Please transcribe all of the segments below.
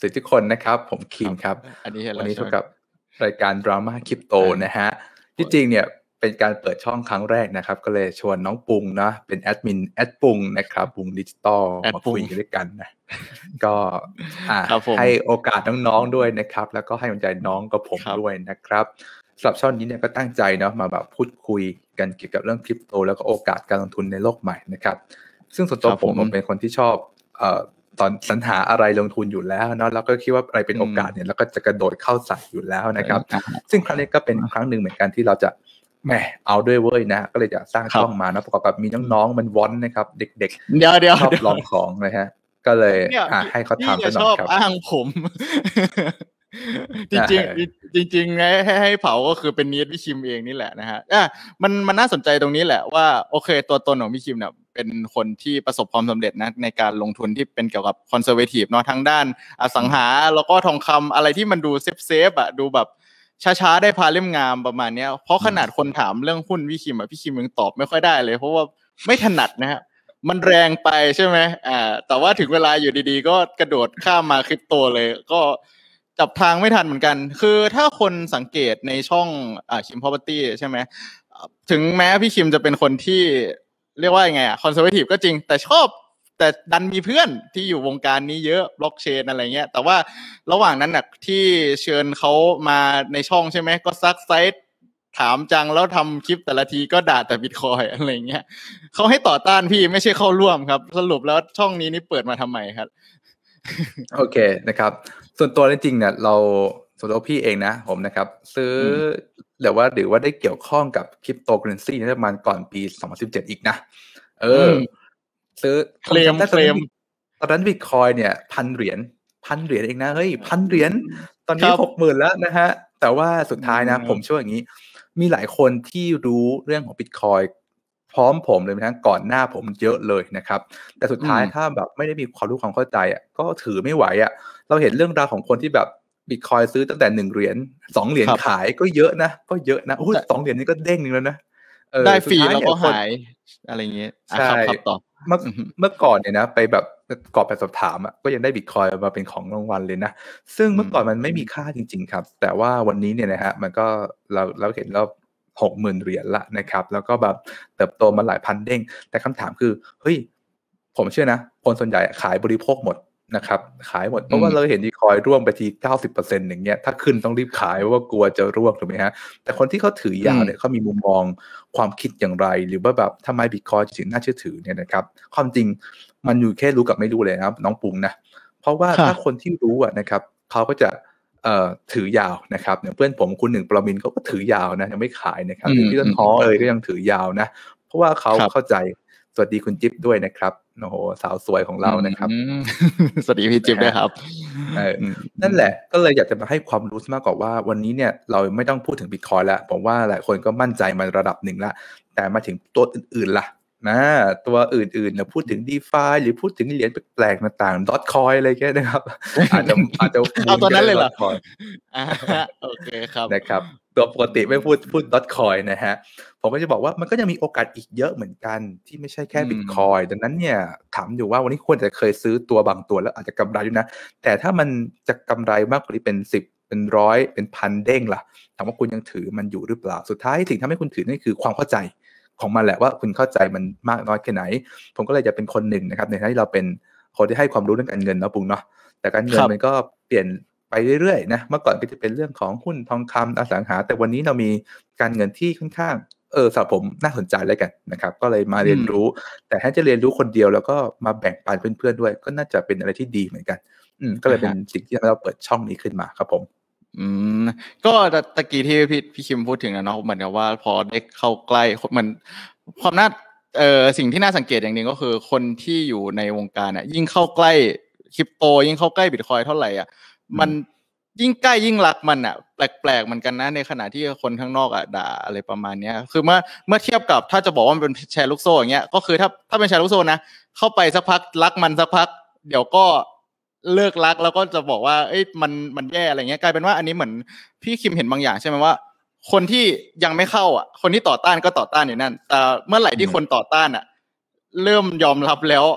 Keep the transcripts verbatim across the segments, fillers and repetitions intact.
วัสดีทุกคนนะครับผมคิมครับอันนี้เห็นวัแล้วนี้ใช่พไหมบกับรายการ Drama Crypto เออนะฮะโอที่จริงเนี่ยเป็นการเปิดช่องครั้งแรกนะครับ ก็เลยชวนน้องปุงเนาะเป็นแอดมิน แอดปุงนะครับปุงดิจิทัลแอดมาปุคุงยกันด้วยกันนะ ก็ อ่าครับผมให้โอกาสน้อง ๆ ด้วยนะครับ แล้วก็ให้กำลังใจน้องกับผมครับด้วยนะครับสำหรับช่องนี้เนี่ยก็ตั้งใจเนาะมาแบบพูดคุยกันเกี่ยวกับเรื่อง Crypto แล้วก็โอกาสการลงทุนในโลกใหม่นะครับ ซึ่งส่วนตัวครับผมผมผมเป็นคนที่ชอบ เอ่อ ตอนสรรหาอะไรลงทุนอยู่แล้วเนาะ แล้วก็คิดว่าอะไรเป็นโอกาสเนี่ยเราก็จะกระโดดเข้าใส่อยู่แล้วนะครับอะฮะซึ่งครั้งนี้ก็เป็นครั้งหนึ่งเหมือนกันที่เราจะ แหม เอาด้วยเว้ยนะ ก็เลยจะสร้างครัช่บองมาเนาะ ประกอบกับมีน้อง ๆ มันว้อนนะครับ เด็กเดี๋ยวๆ ชอบๆลองของนะครับ ก็เลยเนี่ยอ่าพี่ให้เขาพี่ทำอะซะหน่ชอยอบครับอ้างผม จริง ๆ จริง ๆ ให้ ให้ ให้เผาก็คือเป็นเนียดพี่คิมเองนี่แหละนะครับ อา มัน มันน่าสนใจตรงนี้แหละว่า โอเค ตัวตนของพี่คิมเนี่ยเป็นคนที่ประสบความสำเร็จนะในการลงทุนที่เป็นเกี่ยวกับ Conservative เนาะ ทั้งด้านอสังหา แล้วก็ทองคำ อะไรที่มันดูเซฟ ๆ อะ ดูแบบช้า ๆ ได้พาเล่มงามประมาณเนี้ย เพราะขนาดคนถามเรื่องหุ้นพี่คิมอะ พี่คิมยังตอบไม่ค่อยได้เลย เพราะว่าไม่ถนัดนะครับ มันแรงไปใช่ไหม อ่า แต่ว่าถึงเวลาอยู่ดี ๆ ก็กระโดดข้ามมา Crypto เลย ก็จับทางไม่ทันเหมือนกัน คือถ้าคนสังเกตในช่อง อ่า Kim Property ใช่ไหม อ่า ถึงแม้พี่คิมจะเป็นคนที่เรียกว่ายังไงอะ Conservative ก็จริง แต่ชอบ แต่ดันมีเพื่อนที่อยู่วงการนี้เยอะ Blockchain อะไรเงี้ย แต่ว่าระหว่างนั้นน่ะที่เชิญเขามาในช่องใช่ไหม ก็ซักไซต์ถามจัง แล้วทำคลิปแต่ละทีก็ด่าแต่บิตคอยน์ อะไรเงี้ย เขาให้ต่อต้านพี่ไม่ใช่เข้าร่วมครับ สรุปแล้วช่องนี้นี่เปิดมาทำไมครับ? โอเคนะครับ ส่วนตัวจริง ๆ เนี่ยเรา ส่วนตัวพี่เองนะ ผมนะครับ ซื้ออืมหรือว่า หรือว่าได้เกี่ยวข้องกับ Cryptocurrency น่าจะประมาณก่อนปี สองพันสิบเจ็ด อีกนะ เออือมซื้อเคลมจำได้เคตอนลมนั้นบิต ตอนนั้นบิตคอยน์เนี่ย พัน เหรียญ พัน เหรียญเองนะ เฮ้ย พัน เหรียญ ตอนนี้ครับหกหมื่น แล้วนะครับ แต่ว่าสุดท้ายนะอืมผมเชื่อว่าอย่างงี้ มีหลายคนที่รู้เรื่องของบิตคอยน์พร้อมผมเลยนะ ก่อนหน้าผมเยอะเลยนะครับ แต่สุดท้ายอืมถ้าแบบไม่ได้มีความรู้ความเข้าใจอะ ก็ถือไม่ไหวอะ เราเห็นเรื่องราวของคนที่แบบบิตคอยน์ซื้อตั้งแต่ หนึ่ง เหรียญ สอง เหรียญครับขายก็เยอะนะ ก็เยอะนะ อุ๊ยแต่สอง เหรียญนี่ก็เด้งหนึ่งแล้วนะ เออได้ฟรีสุดท้ายแล้เวนี่ก็ยคหนาย อะไรงี้ อาใช่ครับ ๆ ต่อเมื่ออือฮึเมื่อก่อนเนี่ยนะ ไปแบบ ไปกรอกแบบสอบถามอะ ก็ยังได้บิตคอยน์มาเป็นของรางวัลเลยนะ ซึ่งอืเมื่อก่อนมันไม่มีมค่าจริง ๆ ครับ แต่ว่าวันนี้เนี่ยนะครับ มันก็ เรา เราเห็นแล้ว หกหมื่น เหรียญแล้วนะครับ แล้วก็แบบเติบโตมาหลายพันเด้ง แต่คำถามคือ เฮ้ย ผมเชื่อนะ คนส่วนใหญ่อะขายบริโภคหมดนะครับ ขายหมด เพอืราะว่ามเราเห็นบิตคอยน์ร่วงไปที เก้าสิบเปอร์เซ็นต์ อย่างเงี้ย ถ้าขึ้นต้องรีบขาย เพราะว่ากลัวจะร่วง ถูกไหมครับ แต่คนที่เขาถืออืมยาวเนี่ย เขามีมุมมองความคิดอย่างไร หรือว่าแบบทำไมบิตคอยน์ถึงน่าเชื่อถือเนี่ยนะครับ ความจริงมันอยู่แค่รู้กับไม่รู้เลยนะครับน้องปุงนะ เพราะว่าค่ถ้าะคนที่รู้อะนะครับ เขาก็จะ เอ่อ ถือยาวนะครับ อย่างเพื่อนผมคุณหนึ่ง ปรมินทร์ เขาก็ถือยาวนะ ยังไม่ขายนะครับอืหรือพี่ต้นฮ้อม ๆเอยก็ยังถือยาวนะ เพราะว่าเขาครับเข้าใจ สวัสดีคุณจิ๊บด้วยนะครับ โอ้โฮ สาวสวยของอืเรานะครับม สวัสดีพี่จิ๊บนะครด้ับวยครับเอออืนั่นแหละมก็เลยอยากจะมาให้ความรู้เสียมากกว่าว่า วันนี้เนี่ยเราไม่ต้องพูดถึงบิตคอยน์แล้ว ผมว่าหลายคนก็มั่นใจมาระดับหนึ่งแล้ว แต่มาถึงตัวอื่น ๆ ล่ะ อา ตัวอื่น ๆ เนี่ยพูดถึง DeFi หรือพูดถึงเหรียญแปลก ๆ ต่าง ๆ Dotcoin อะไรเงี้ยนะครับ อาจจะ อาจจะมเอาุนตัวนั้นก็ได้เลยเหรอ? Dotcoin อะฮะ โอเคครับนะครับ ตัวปกติไม่พูด พูด Dotcoin นะครับ ผมก็จะบอกว่ามันก็ยังมีโอกาสอีกเยอะเหมือนกันที่ไม่ใช่แค่อืบิตคมอยน์ ดังนั้นเนี่ยถามอยู่ว่าวันนี้ควรจะเคยซื้อตัวบางตัวแล้วอาจจะกำไรด้วยนะ แต่ถ้ามันจะกำไรมากกว่านี้เป็น สิบ เป็น หนึ่งร้อย เป็น พัน เด้งล่ะ ถามว่าคุณยังถือมันอยู่หรือเปล่า? สุดท้ายสิ่งที่ทำให้คุณถือนั่นคือความเข้าใจของมันแหละว่าคุณเข้าใจมันมากน้อยแค่ไหน ผมก็เลยจะเป็นคนหนึ่งนะครับ ในฐานะที่เราเป็นคนที่ให้ความรู้เรื่องการเงินเนาะปุงเนาะ แต่การเงิครับนมันก็เปลี่ยนไปเรื่อย ๆ นะ เมื่อก่อนก็จะเป็นเรื่องของหุ้น ทองคำ อสังหา แต่วันนี้เรามีการเงินที่ค่อนข้าง เออ สำหรับผมน่าสนใจแล้วกันนะครับ ก็เลยมาอืมเรียนรู้ แต่ถ้าจะเรียนรู้คนเดียวแล้วก็มาแบ่งปันเพื่อน ๆ ด้วย ก็น่าจะเป็นอะไรที่ดีเหมือนกัน อืม ก็อเละยเฮป็นะสิ่งที่ทำให้เราเปิดช่องนี้ขึ้นมาครับผมอืม ก็ตะ ตะกี้ที่พี่ พี่คิมพูดถึงอะเนาะ เหมือนกับว่าพอได้เข้าใกล้ ค เหมือนความน่า เอ่อ สิ่งที่น่าสังเกตอย่างหนึ่ง ก็คือคนที่อยู่ในวงการอะ ยิ่งเข้าใกล้ Crypto ยิ่งเข้าใกล้บิตคอยน์เท่าไรอะ มันอืมยิ่งใกล้ยิ่งรักมันน่ะ แปลก ๆ เหมือนกันนะ ในขณะที่คนข้างนอกอะด่า อะไรประมาณเนี้ย คือเมื่อ เมื่อเทียบกับถ้าจะบอกว่ามันเป็นแชร์ลูกโซ่ อย่างเงี้ย ก็คือถ้า ถ้าเป็นแชร์ลูกโซ่นะ เข้าไปสักพักรักมันสักพัก เดี๋ยวก็เลิกรัก แล้วก็จะบอกว่า เฮ้ย มัน มันแย่ อะไรเงี้ย กลายเป็นว่าอันนี้เหมือนพี่คิมเห็นบางอย่างใช่ไหมว่า คนที่ยังไม่เข้าอะ คนที่ต่อต้านก็ต่อต้านอยู่นั่น แต่เมื่อไหร่อืมที่คนต่อต้านอะเริ่มยอมรับแล้ว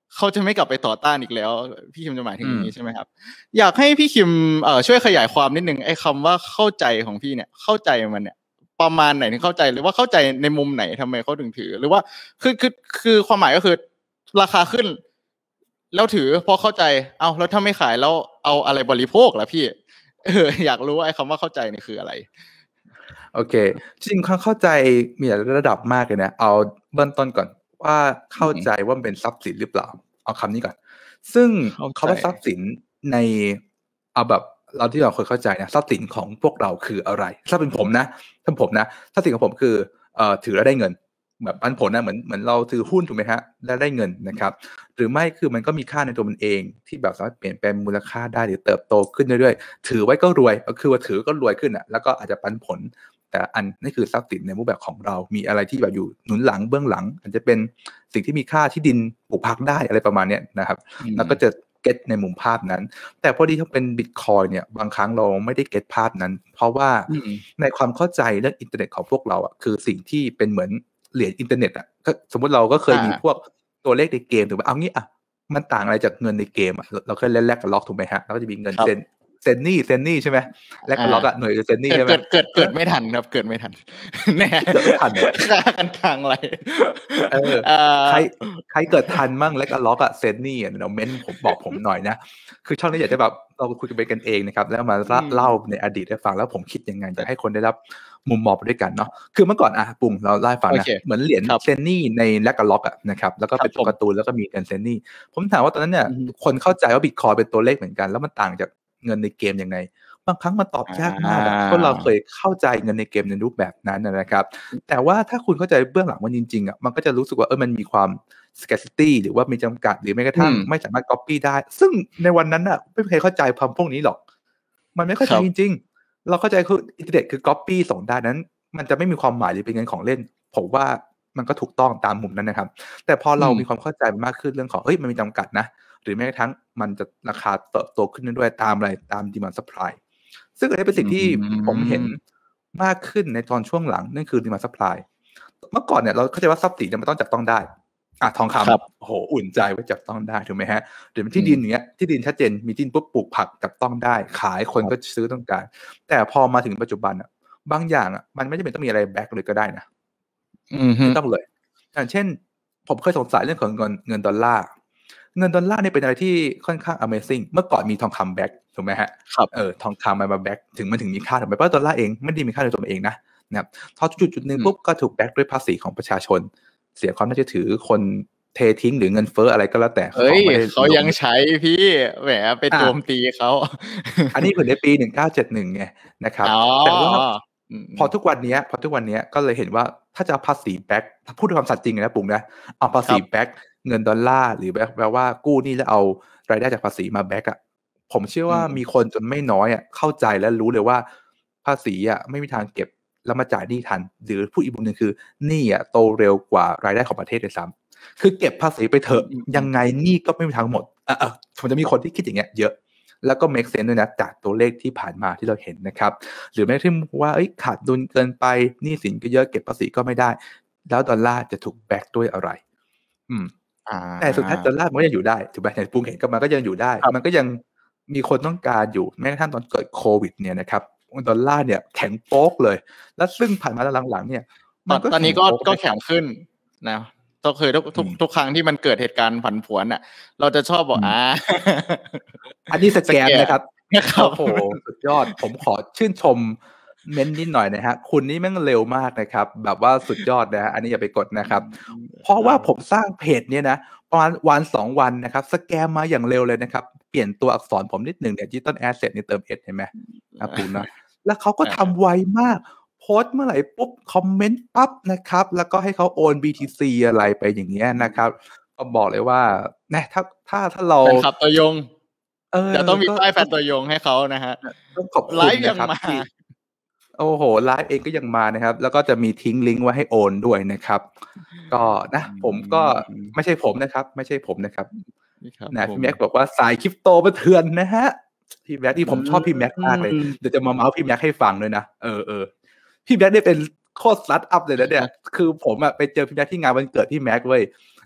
เขาจะไม่กลับไปต่อต้านอีกแล้วพี่คิมจะหมายถึงอย่างนี้ใช่ไหมครับอยากให้พี่คิมเอ่อช่วยขยายความนิดนึงไอ้คำว่าเข้าใจของพี่เนี่ยเข้าใจมันเนี่ยประมาณไหนถึงเข้าใจหรือว่าเข้าใจในมุมไหนทำไมเขาถึงถือหรือว่าคือคือคือความหมายก็คือราคาขึ้นแล้วถือพอเข้าใจเอาแล้วถ้าไม่ขายแล้วเอาอะไรบริโภคล่ะพี่เอออยากรู้ว่าไอ้คำว่าเข้าใจนี่คืออะไรโอเคจริงๆความเข้าใจมีหลายระดับมากเลยนะเอาเบื้องต้นก่อนว่าเข้าใจว่ามันเป็นทรัพย์สินหรือเปล่าเอาคำนี้ก่อนซึ่งคำว่าทรัพย์สินในเอาแบบเราที่เราเคยเข้าใจนะทรัพย์สินของพวกเราคืออะไรถ้าเป็นผมนะถ้าผมนะทรัพย์สินของผมคือเอ่อถือแล้วได้เงินแบบปันผลนะเหมือนเหมือนเราถือหุ้นถูกไหมฮะแล้วได้เงินนะครับหรือไม่คือมันก็มีค่าในตัวมันเองที่แบบสามารถเปลี่ยนแปลงมูลค่าได้หรือเติบโตขึ้นเรื่อยๆถือไว้ก็รวยก็คือว่าถือก็รวยขึ้นอ่ะแล้วก็อาจจะปันผลแต่อันนี่คือทรัพย์สินในรูปแบบของเรามีอะไรที่แบบอยู่หนุนหลังเบื้องหลังอาจจะเป็นสิ่งที่มีค่าที่ดินปลูกผักได้อะไรประมาณนี้นะครับแล้วก็จะเก็ตในมุมภาพนั้นแต่พอดีถ้าเป็น Bitcoin เนี่ยบางครั้งเราไม่ได้เก็ตภาพนั้นเพราะว่าในความเข้าใจเรื่องอินเทอร์เน็ตของพวกเราอ่ะคือสิ่งที่เป็นเหมือนเหรียญอินเทอร์เน็ตอ่ะก็สมมติเราก็เคยมีพวกตัวเลขในเกมถูกไหมเอางี้อ่ะมันต่างอะไรจากเงินในเกมอ่ะเราเคยเล่นแลกกับล็อกถูกไหมฮะแล้วก็จะมีเงินเซนเซนนี่เซนนี่ใช่ไหมแลกกับล็อกอ่ะหน่วยเซนนี่ใช่ไหมเกิดเกิดเกิดไม่ทันครับเกิดไม่ทันแน่เกิดไม่ทันค่ากันทางอะไรเออใครใครเกิดทันมั่งแลกกับล็อกอ่ะเซนนี่อ่ะเดี๋ยวเม้นผมบอกผมหน่อยนะคือช่องนี้อยากจะแบบเราคุยกันไปกันเองนะครับแล้วมาเล่าในอดีตให้ฟังแล้วผมคิดยังไงจะให้คนได้รับมุมมองไปด้วยกันเนาะคือเมื่อก่อนอ่ะปุ่งเราไล่ฟังนะเหมือนเหรียญเซนนี่ในแลกกับล็อกอ่ะนะครับแล้วก็เป็นตัวการ์ตูนแล้วก็มีเงินเซนนี่ผมถามว่าตอนนั้นเนี่ยคนเข้าใจว่าบิตคอยน์เป็นตัวเลขเหมือนกันแล้วมันต่างจากเงินในเกมยังไงบางครั้งมันตอบยากมากเพราะเราเคยเข้าใจเงินในเกมในรูปแบบนั้นนะครับแต่ว่าถ้าคุณเข้าใจเบื้องหลังมันจริงๆอ่ะมันก็จะรู้สึกว่าเออมันมีความ scarcity หรือว่ามีจำกัดหรือแม้กระทั่งไม่สามารถ copy ได้ซึ่งในวันนั้นอ่ะไม่เคยเข้าใจความพวกนี้หรอกมันไม่เข้าใจจริงๆเราเข้าใจคืออินเทอร์เน็ตคือ copy ส่งได้นั้นมันจะไม่มีความหมายหรือเป็นเงินของเล่นผมว่ามันก็ถูกต้องตามมุมนั้นนะครับแต่พอเรามีความเข้าใจมากขึ้นเรื่องของเฮ้ยมันมีจำกัดนะหรือแม้กระทั่งมันจะราคาเติบโตขึ้นด้วยตามอะไรตาม demand supply ซึ่งอันนี้เป็นสิ่งที่ผมเห็นมากขึ้นในตอนช่วงหลังนั่นคือ demand supply เมื่อก่อนเนี่ยเราเข้าใจว่าทรัพย์สินมันต้องจับต้องได้อ่ะทองคำโอ้โหอุ่นใจว่าจับต้องได้ถูกไหมฮะหรือที่ดินอย่างเงี้ยที่ดินชัดเจนมีที่ดินปุ๊บปลูกผักจับต้องได้ขายคนก็ซื้อต้องการแต่พอมาถึงปัจจุบันอ่ะบางอย่างอ่ะมันไม่จำเป็นต้องมีอะไรแบ็คเลยก็ได้นะไม่ต้องเลยอย่างเช่นผมเคยสงสัยเรื่องของเงินเงินดอลลาร์เงินดอลลาร์เนี่ยเป็นอะไรที่ค่อนข้าง Amazing เมื่อก่อนมีทองคำแบ็คถูกไหมฮะครับเออทองคำมามาแบ็คถึงมันถึงมีค่าถูกไหมเพราะดอลลาร์เองไม่ได้มีค่าในตัวมันเองนะนะครับพอจุดจุดหนึ่งปุ๊บก็ถูกแบ็คด้วยภาษีของประชาชนเสียความน่าเชื่อถือคนเททิ้งหรือเงินเฟ้ออะไรก็แล้วแต่เฮ้ยเขายังใช้พี่แหมไปโจมตีเขาอันนี้คือในปีหนึ่งเก้าเจ็ดหนึ่งไงนะครับแต่ว่าพอทุกวันนี้พอทุกวันนี้ก็เลยเห็นว่าถ้าจะภาษีแบ็คถ้าพูดด้วยความสัตย์จริงนะปุ่งนะเอาภาษีแบ็คเงินดอลลาร์หรือแปลว่ากู้หนี้แล้วเอารายได้จากภาษีมาแบ็คอ่ะผมเชื่อว่ามีคนจนไม่น้อยอ่ะเข้าใจและรู้เลยว่าภาษีอ่ะไม่มีทางเก็บแล้วมาจ่ายหนี้ทันหรือพูดอีกมุมนึงคือหนี้อ่ะโตเร็วกว่ารายได้ของประเทศด้วยซ้ำคือเก็บภาษีไปเถอะยังไงหนี้ก็ไม่มีทางหมดอ่ะผมจะมีคนที่คิดอย่างเงี้ยเยอะแล้วก็ make sense ด้วยนะจากตัวเลขที่ผ่านมาที่เราเห็นนะครับหรือแม้ที่ว่าขาดดุลเกินไปหนี้สินก็เยอะเก็บภาษีก็ไม่ได้แล้วดอลลาร์จะถูกแบ็กด้วยอะไรอืมแต่สุดท้ายดอลลาร์มันก็ยังอยู่ได้ถูกไหมอย่างปุ้งเห็นก็มันก็ยังอยู่ได้มันก็ยังมีคนต้องการอยู่แม้กระทั่งตอนเกิดโควิดเนี่ยนะครับดอลลาร์เนี่ยแข็งโป๊กเลยแล้วซึ่งผ่านมาหลังๆเนี่ยตอนนี้ก็ก็แข็งขึ้นนะก็คือทุกทุกทุกครั้งที่มันเกิดเหตุการณ์ผันผวนอ่ะเราจะชอบบอกอ่าอันนี้สแกนนะครับโอ้โหสุดยอดผมขอชื่นชมเม้นนิดหน่อยนะฮะคุณนี่แม่งเร็วมากนะครับแบบว่าสุดยอดนะฮะอันนี้อย่าไปกดนะครับเพราะว่าผมสร้างเพจเนี่ยนะประมาณวันสองวันนะครับสแกนมาอย่างเร็วเลยนะครับเปลี่ยนตัวอักษรผมนิดหนึ่งเนี่ย Digital Asset นี่เติม S เห็นไหมนะคุณนะแล้วเขาก็ทำไวมากโพสต์เมื่อไหร่ปุ๊บคอมเมนต์ปั๊บนะครับแล้วก็ให้เขาโอน บี ที ซี อะไรไปอย่างเงี้ยนะครับก็บอกเลยว่านะถ้าถ้าถ้าเราแฟนคลับตัวยงเออเดี๋ยวต้องมีป้ายแฟนตัวยงให้เขานะฮะต้องขอบคุณนะครับที่โอ้โหไลฟ์เองก็ยังมานะครับแล้วก็จะมีทิ้งลิงก์ไว้ให้โอนด้วยนะครับก็นะผมก็ไม่ใช่ผมนะครับไม่ใช่ผมนะครับนะพี่แม็กบอกว่าสายคริปโตมาเถื่อนนะฮะพี่แม็กที่ผมชอบพี่แม็กมากเลยเดี๋ยวจะมาเมาส์พี่แม็กให้ฟังด้วยนะเออเออพี่แม็กได้เป็นโคตรสตาร์ทอัพเลยนะเนี่ยคือผมอะไปเจอพี่แม็กที่งานวันเกิดพี่แม็กเว้ย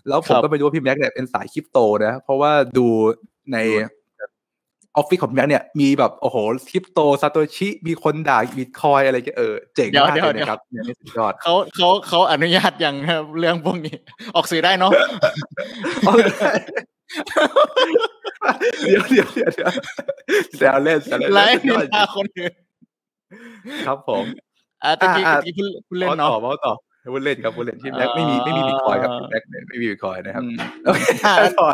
แล้วผมก็ไม่รู้ว่าพี่แม็กเนี่ยเป็นสายคริปโตนะเพราะว่าดูในออฟฟิศของพี่แม็กเนี่ยมีแบบโอ้โหคริปโตซาโตชิมีคนด่าบิตคอยอะไรเออเจ๋งมากเลยนะครับเนี่ยนี่สุดยอดเขาเขาเขาอนุญาตยังครับเรื่องพวกนี้ออกสื่อได้เนาะเดี๋ยวเดี๋ยวเดี๋ยวเดี๋ยวแซวเล่นแซวเล่นไล่นินทาคนอื่นครับผมอ่าตะกี้ตะกี้คุณเล่นเนาะต่อมาต่อพูดเล่นครับพูดเล่นที่แม็กไม่มีไม่มีบิตคอยครับพี่แม็กไม่มีบิตคอยนะครับโอเคต่อ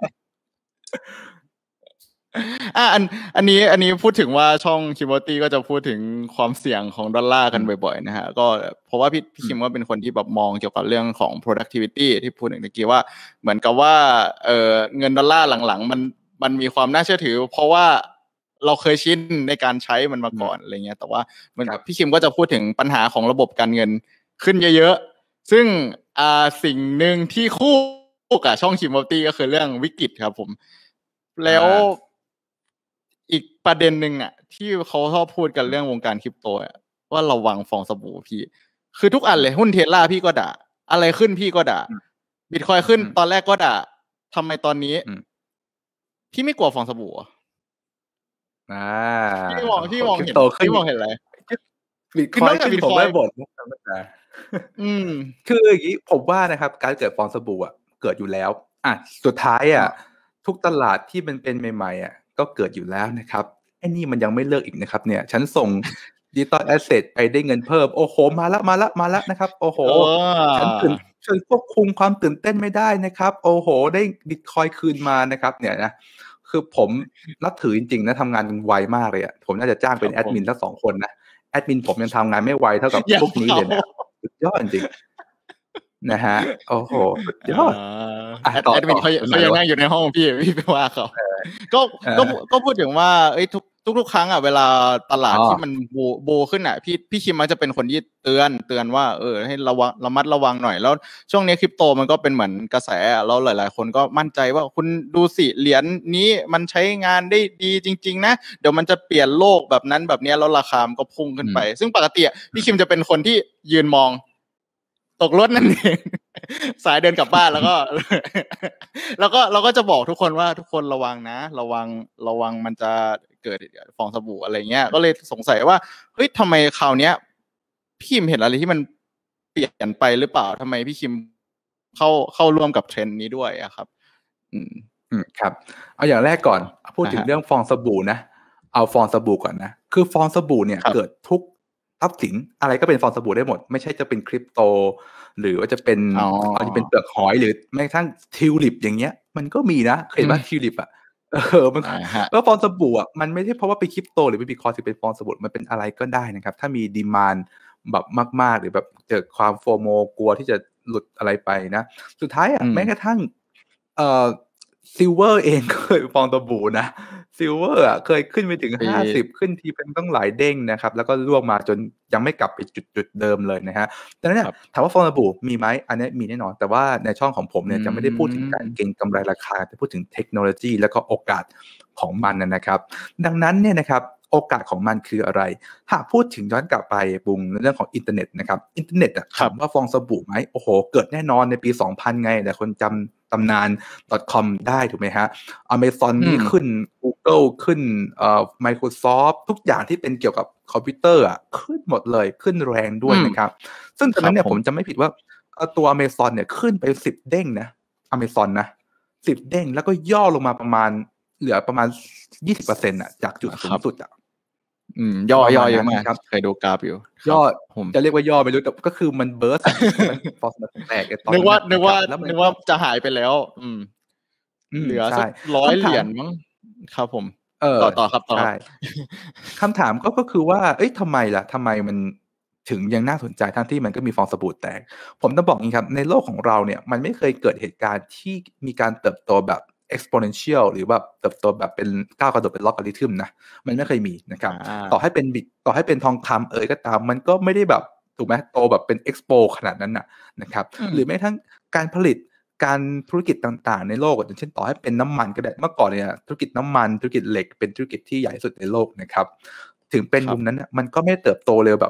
อ่ะอันอันนี้อันนี้พูดถึงว่าช่องคิมบอตี้ก็จะพูดถึงความเสี่ยงของดอลลาร์กันบ่อยๆนะฮะก็เพราะว่าพี่พี่คิมว่าเป็นคนที่แบบมองเกี่ยวกับเรื่องของ productivity ที่พูดถึงเมื่อกี้ว่าเหมือนกับว่าเออเงินดอลลาร์หลังๆมันมันมีความน่าเชื่อถือเพราะว่าเราเคยชินในการใช้มันมาก่อนอะไรเงี้ยแต่ว่ามันพี่คิมก็จะพูดถึงปัญหาของระบบการเงินขึ้นเยอะๆซึ่งอ่าสิ่งหนึ่งที่คู่กับช่องคิมบอตี้ก็คือเรื่องวิกฤตครับผมแล้วอีกประเด็นหนึ่งอ่ะที่เขาชอบพูดกันเรื่องวงการคริปโตอ่ะว่าระวังฟองสบู่พี่คือทุกอันเลยหุ้นเทสลาพี่ก็ด่าอะไรขึ้นพี่ก็ด่าบิตคอยขึ้นตอนแรกก็ด่าทำไมตอนนี้พี่ไม่กลัวฟองสบู่อ่าพี่มองพี่มองเห็นพี่มองเห็นอะไรบิตคอยขึ้นผมไม่บ่นนะอืมคืออย่างนี้ผมว่านะครับการเกิดฟองสบู่อ่ะเกิดอยู่แล้วอ่ะสุดท้ายอ่ะทุกตลาดที่มันเป็นใหม่ๆอ่ะก็เกิดอยู่แล้วนะครับไอ้นี่มันยังไม่เลิกอีกนะครับเนี่ยฉันส่งดิจิตอลแอสเซทไปได้เงินเพิ่มโอ้โหมาละมาละมาละนะครับโอ้โหฉันตื่นฉันควบคุมความตื่นเต้นไม่ได้นะครับโอ้โหได้บิตคอยคืนมานะครับเนี่ยนะคือผมนับถือจริงๆนะทำงานไวมากเลยอ่ะผมน่าจะจ้างเป็นแอดมินทั้งสองคนนะแอดมินผมยังทำงานไม่ไวเท่ากับพวกนี้เลยนะสุดยอดจริงนะฮะโอ้โหสุดยอดแอดมินเขาเขายังนั่งอยู่ในห้องพี่พี่ไปว่าเขาก็ก็ก็พูดถึงว่าเอ้ยทุกทุกๆครั้งอ่ะเวลาตลาดที่มันโบโบขึ้นอ่ะพี่พี่คิมมักจะเป็นคนที่เตือนเตือนว่าเออให้ระวังระมัดระวังหน่อยแล้วช่วงนี้คริปโตมันก็เป็นเหมือนกระแสแล้วหลายๆคนก็มั่นใจว่าคุณดูสิเหรียญนี้มันใช้งานได้ดีจริงๆนะเดี๋ยวมันจะเปลี่ยนโลกแบบนั้นแบบนี้แล้วราคามันก็พุ่งขึ้นไปซึ่งปกติพี่คิมจะเป็นคนที่ยืนมองตกรถนั่นเองสายเดินกลับบ้านแล้วก็แล้วก็เราก็จะบอกทุกคนว่าทุกคนระวังนะระวังระวังมันจะเกิดฟองสบู่อะไรเงี้ยก็เลยสงสัยว่าเฮ้ยทำไมคราวเนี้ยพี่คิมเห็นอะไรที่มันเปลี่ยนไปหรือเปล่าทำไมพี่คิมเข้าเข้าร่วมกับเทรนด์นี้ด้วยอะครับอืมอืมครับเอาอย่างแรกก่อนพูดถึงเรื่องฟองสบู่นะเอาฟองสบู่ก่อนนะคือฟองสบู่เนี่ยเกิดทุกทรัพย์สินอะไรก็เป็นฟองสบู่ได้หมดไม่ใช่จะเป็นคริปโตหรือว่าจะเป็นอาจจะเป็นเปลือกหอยหรือแม้กระทั่งทิวลิปอย่างเงี้ยมันก็มีนะเคยเห็นว่าทิวลิปอ่ะเออมันแล้วฟองสบู่อ่ะมันไม่ใช่เพราะว่าเป็นคริปโตหรือเป็นบิตคอยน์ที่เป็นฟองสบู่มันเป็นอะไรก็ได้นะครับถ้ามีดีมานด์แบบมากๆหรือแบบเจอความโฟโมกลัวที่จะหลุดอะไรไปนะสุดท้ายอ่ะแม้กระทั่งเอ่อซิลเวอร์เองก็เคยฟองสบู่นะซิลเวอร์อ่ะเคยขึ้นไปถึงห้าสิบขึ้นทีเป็นต้องหลายเด้งนะครับแล้วก็ร่วงมาจนยังไม่กลับไปจุดๆเดิมเลยนะฮะดังนั้นเนี่ยถามว่าฟองสบู่มีไหมอันนี้มีแน่นอนแต่ว่าในช่องของผมเนี่ยจะไม่ได้พูดถึงการเก็งกำไรราคาแต่พูดถึงเทคโนโลยีแล้วก็โอกาสของมันนะครับดังนั้นเนี่ยนะครับโอกาสของมันคืออะไรหากพูดถึงย้อนกลับไปบุงเรื่องของอินเทอร์เน็ตนะครับอินเทอร์เน็ตอ่ะถามว่าฟองสบู่ไหมโอ้โหเกิดแน่นอนในปีสองพันไงแต่คนจำตำนาน .com ได้ถูกไหมฮะ Amazon นี่ขึ้น Google ขึ้นเอ่อ Microsoft ทุกอย่างที่เป็นเกี่ยวกับคอมพิวเตอร์อ่ะขึ้นหมดเลยขึ้นแรงด้วยนะครับซึ่งตอนนั้นเนี่ยผมจะไม่ผิดว่าตัว Amazon เนี่ยขึ้นไปสิบเด้งนะ Amazon นะสิบเด้งแล้วก็ย่อลงมาประมาณเหลือประมาณ ยี่สิบเปอร์เซ็นต์ อ่ะจากจุดสูงสุดอ่ะอืมย่อย่อเยอะมากครับเคยดูกราฟอยู่ย่อผมจะเรียกว่าย่อไม่รู้แต่ก็คือมันเบิร์สมันฟอสมันแตกไอ้ตอนนึกว่านึกว่านึกว่าจะหายไปแล้วอืมเหลือสักร้อยเหรียญมั้งครับผมต่อต่อครับต่อคำถามก็ก็คือว่าเอ้ยทำไมล่ะทำไมมันถึงยังน่าสนใจทั้งที่มันก็มีฟองสบู่แตกผมต้องบอกงี้ครับในโลกของเราเนี่ยมันไม่เคยเกิดเหตุการณ์ที่มีการเติบโตแบบexponential หรือว่าเติบโตแบบเป็นก้าวกระโดดเป็นล็อกริทึมนะมันไม่เคยมีนะครับต่อให้เป็นบิตต่อให้เป็นทองคำเอ่ยก็ตามมันก็ไม่ได้แบบถูกไหมโตแบบเป็น expo ขนาดนั้นน่ะนะครับหรือแม้ทั้งการผลิตการธุรกิจต่างๆในโลกอย่างเช่นต่อให้เป็นน้ำมันก็ได้เมื่อก่อนเนี่ยธุรกิจน้ำมันธุรกิจเหล็กเป็นธุรกิจที่ใหญ่สุดในโลกนะครับถึงเป็นมุมนั้นมันก็ไม่เติบโตเร็วแบบ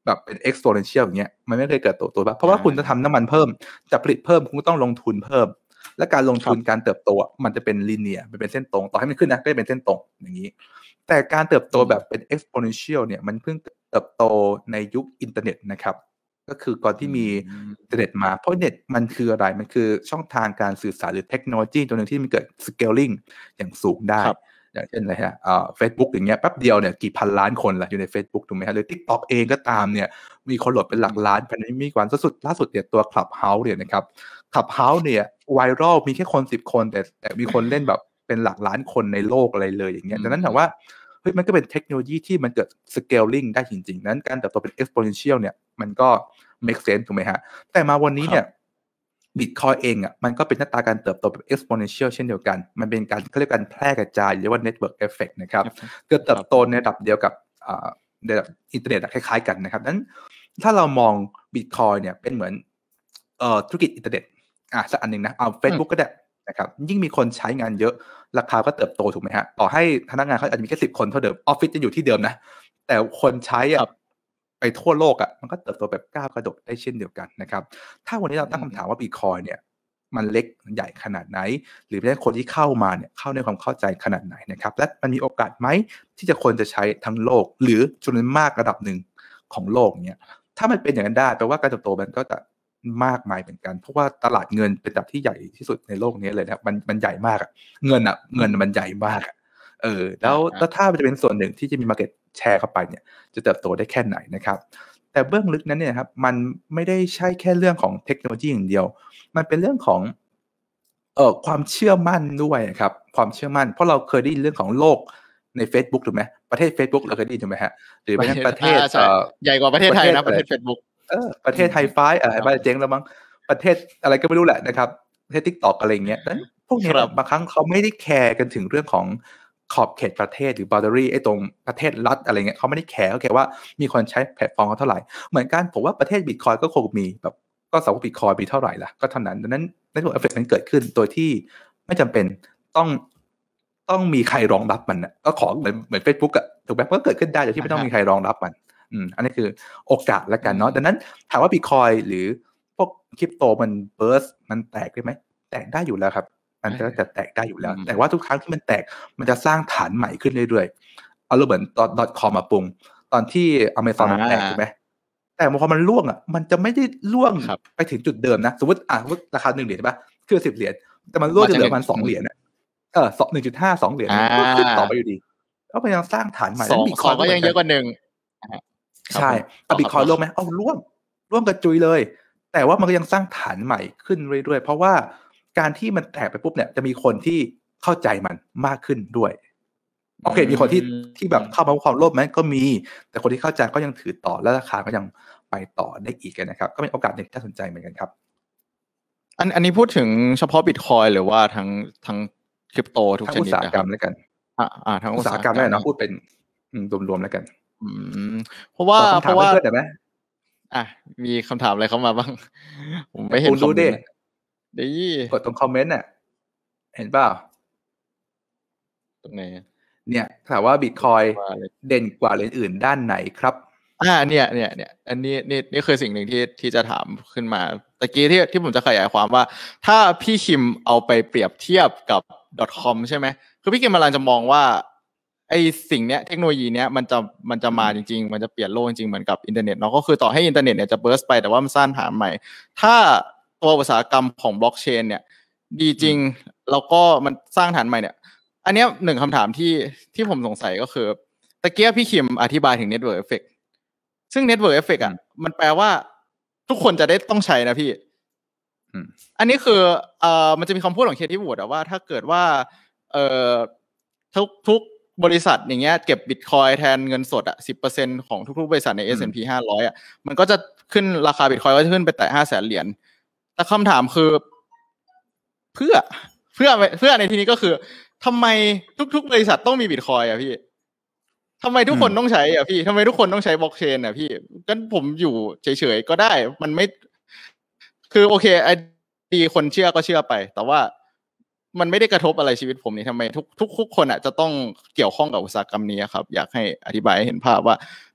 แบบเป็น exponential อย่างเงี้ยมันไม่เคยเกิดโตตัวเพราะว่าคุณจะทำน้ำมันเพิ่มจะผลิตเพิ่มคุณก็ต้องลงทุนเพิ่มและการลงทุนการเติบโตมันจะเป็น linear มันเป็นเส้นตรงต่อให้มันขึ้นนะก็จะเป็นเส้นตรงอย่างนี้แต่การเติบโตแบบเป็น exponential เนี่ยมันเพิ่งเติบโตในยุคอินเทอร์เน็ตนะครับก็คือก่อนที่มีอินเทอร์เน็ตมาเพราะเน็ตมันคืออะไรมันคือช่องทางการสื่อสารหรือเทคโนโลยีตัวหนึ่งที่มันเกิด scaling อย่างสูงได้อย่างเช่นอะไรฮะอ่า Facebook อย่างเงี้ยแป๊บเดียวเนี่ยกี่พันล้านคนละอยู่ใน Facebook ถูกไหมฮะหรือ TikTok เองก็ตามเนี่ยมีคนโหลดเป็นหลักล้านภายในไม่กี่วันสุดล่าสุดเนี่ยตัว Clubhouse เนี่ยนะครับ Clubhouse เนี่ยไวรัลมีแค่คนสิบคนแต่แต่มีคนเล่นแบบเป็นหลักล้านคนในโลกอะไรเลยอย่างเงี้ยดังนั้นถามว่าเฮ้ยมันก็เป็นเทคโนโลยีที่มันเกิด scaling ได้จริงๆนั้นการเติบโตเป็น exponential เนี่ยมันก็ make sense ถูกไหมฮะแต่มาวันนี้เนี่ยBitcoin เองอ่ะมันก็เป็นหน้าตาการเติบโตแบบ exponential เช่นเดียวกันมันเป็นการเขาเรียกการแพร่กระจายเรียกว่า network effect นะครับเกิดเติบโตในระดับเดียวกับอ่าในระดับอินเทอร์เน็ตคล้ายๆกันนะครับนั้นถ้าเรามอง Bitcoin เนี่ยเป็นเหมือนเอ่อธุรกิจอินเทอร์เน็ตอ่ะสักอันนึงนะเอา Facebook ก็ได้นะครับยิ่งมีคนใช้งานเยอะราคาก็เติบโตถูกไหมฮะต่อให้พนักงานเขาอาจจะมีแค่สิบคนเท่าเดิมออฟฟิศจะอยู่ที่เดิมนะแต่คนใช้อ่ะไปทั่วโลกอ่ะมันก็เติบโตแบบก้าวกระโดดได้เช่นเดียวกันนะครับถ้าวันนี้เราตั้งคำถามว่า Bitcoin เนี่ยมันเล็กใหญ่ขนาดไหนหรือแม้คนที่เข้ามาเนี่ยเข้าในความเข้าใจขนาดไหนนะครับและมันมีโอกาสไหมที่จะคนจะใช้ทั้งโลกหรือจำนวนมากระดับหนึ่งของโลกเนี่ยถ้ามันเป็นอย่างนั้นได้แปลว่าการเติบโตมันก็จะมากมายเหมือนกันเพราะว่าตลาดเงินเป็นตลาดที่ใหญ่ที่สุดในโลกนี้เลยนะครับมันมันใหญ่มากอะเงินอะเงินมันใหญ่มากอะเออแล้วแล้วถ้ามันจะเป็นส่วนหนึ่งที่จะมี market share เข้าไปเนี่ยจะเติบโตได้แค่ไหนนะครับแต่เบื้องลึกนั้นเนี่ยครับมันไม่ได้ใช่แค่เรื่องของเทคโนโลยีอย่างเดียวมันเป็นเรื่องของเอ่อความเชื่อมั่นด้วยครับความเชื่อมั่นเพราะเราเคยได้ยินเรื่องของโลกใน Facebook ถูกไหมประเทศ Facebook เราเคยได้ยินถูกไหมฮะหรือเป็นประเทศเอ่อใหญ่กว่าประเทศไทยนะประเทศ Facebook เออประเทศไฮไฟว์อะไรบ้าเจ๊งแล้วมั้งประเทศอะไรก็ไม่รู้แหละนะครับประเทศ TikTok อะไรอย่างเงี้ยนั้นพวกนี้บางครั้งเขาไม่ได้แคร์กันถึงเรื่องของขอบเขตประเทศหรือ boundary ไอ้ตรงประเทศรัฐอะไรเงี้ยเขาไม่ได้แคร์เขาแค่ว่ามีคนใช้แพลตฟอร์มเขาเท่าไหร่เหมือนกันผมว่าประเทศ Bitcoin ก็คงมีแบบก็สาวก Bitcoin มีเท่าไหร่ล่ะก็เท่านั้นดังนั้น network effect มันเกิดขึ้นโดยที่ไม่จำเป็นต้องต้องมีใครรองรับมันนะก็ขอเหมือนเหมือน Facebook อ่ะถูกไหมก็เกิดขึ้นได้โดยที่ไม่ต้องมีใครรองรับมันอืมอันนี้คือโอกาสละกันเนาะดังนั้นถามว่า Bitcoin หรือพวกคริปโตมันเบิร์สมันแตกได้ไหมแตกได้อยู่แล้วครับมันก็จะแตกได้อยู่แล้วแต่ว่าทุกครั้งที่มันแตกมันจะสร้างฐานใหม่ขึ้นเรื่อยๆเอาเหมือนตอน .com มาปรุงตอนที่ Amazon มันแตกถูกไหมแต่พอมันร่วงอ่ะมันจะไม่ได้ร่วงไปถึงจุดเดิมนะสมมติอ่ะสมมติราคาหนึ่งเหรียญใช่ปะคือสิบเหรียญแต่มันร่วงจะเหลือมันสองเหรียญเออหนึ่งจุดห้า สองเหรียญก็ขึ้นต่อไปอยู่ดีแล้วมันยังสร้างฐานใหม่สองสองก็ยังเยอะกว่าหนึ่งใช่เอาบิตคอยน์ร่วงไหมเอาร่วงร่วงกระจุยเลยแต่ว่ามันก็ยังสร้างฐานใหม่ขึ้นเรื่อยๆเพราะว่าการที่มันแตกไปปุ๊บเนี่ยจะมีคนที่เข้าใจมันมากขึ้นด้วยโอเคมีคนที่ที่แบบเข้ามาความโลภไหมก็มีแต่คนที่เข้าใจก็ยังถือต่อและราคาก็ยังไปต่อได้อีกนะครับก็เป็นโอกาสหนึ่งที่น่าสนใจเหมือนกันครับอันอันนี้พูดถึงเฉพาะบิตคอยน์หรือว่าทั้งทั้งคริปโตทุกชนิดอุตสาหกรรมแล้วกันอ่าอ่าทั้งอุตสาหกรรมแล้วเนาะพูดเป็นรวมๆแล้วกันอืมเพราะว่าเพราะว่าเพื่อนได้ไหมอ่ะมีคำถามอะไรเข้ามาบ้างผมไม่เห็นคอมเมนต์ดีกดตรงคอมเมนต์น่ะเห็นเปล่าตรงไหนเนี่ยถามว่าบิตคอยเด่นกว่าเหรียญอื่นด้านไหนครับอ่าเนี่ยเนี่ยเนี่ยอันนี้นี่นี่คือสิ่งหนึ่งที่ที่จะถามขึ้นมาตะกี้ที่ที่ผมจะขยายความว่าถ้าพี่คิมเอาไปเปรียบเทียบกับ .com ใช่ไหมคือพี่คิมกำลังจะมองว่าไอสิ่งเนี้ยเทคโนโลยีเนี้ยมันจะมันจะมาจริงๆมันจะเปลี่ยนโลกจริงๆเหมือนกับอินเทอร์เน็ตเนาะก็คือต่อให้อินเทอร์เน็ตเนี่ยจะเบิร์สไปแต่ว่ามันสร้างฐานใหม่ถ้าตัวอุตสาหกรรมของบล็อกเชนเนี่ยดีจริงแล้วก็มันสร้างฐานใหม่เนี่ยอันเนี้ยหนึ่งคำถามที่ที่ผมสงสัยก็คือตะเกียบพี่คิมอธิบายถึง network effect ซึ่ง network effect อ่ะมันแปลว่าทุกคนจะได้ต้องใช้นะพี่อันนี้คือเอ่อมันจะมีคำพูดของเคที่วูดว่าถ้าเกิดว่าเอ่อทุกทุกบริษัทอย่างเงี้ยเก็บ Bitcoin แทนเงินสดอ่ะ สิบเปอร์เซ็นต์ ของทุกๆบริษัทใน เอส แอนด์ พี ห้าร้อยอ่ะมันก็จะขึ้นราคา Bitcoin ก็จะขึ้นไปแต่ ห้าแสน เหรียญแต่คำถามคือเพื่อเพื่อเพื่อในที่นี้ก็คือทำไมทุกๆบริษัทต้องมี Bitcoin อ่ะพี่ทำไมทุกคนต้องใช้อ่ะพี่ทำไมทุกคนต้องใช้บล็อกเชนอ่ะพี่งั้นผมอยู่เฉยๆก็ได้มันไม่คือโอเคไอ้ดีคนเชื่อก็เชื่อไปแต่ว่ามันไม่ได้กระทบอะไรชีวิตผมนี่ทำไมทุกทุกทุกคนอ่ะจะต้องเกี่ยวข้องกับอุตสาหกรรมนี้ครับอยากให้อธิบายให้เห็นภาพว่า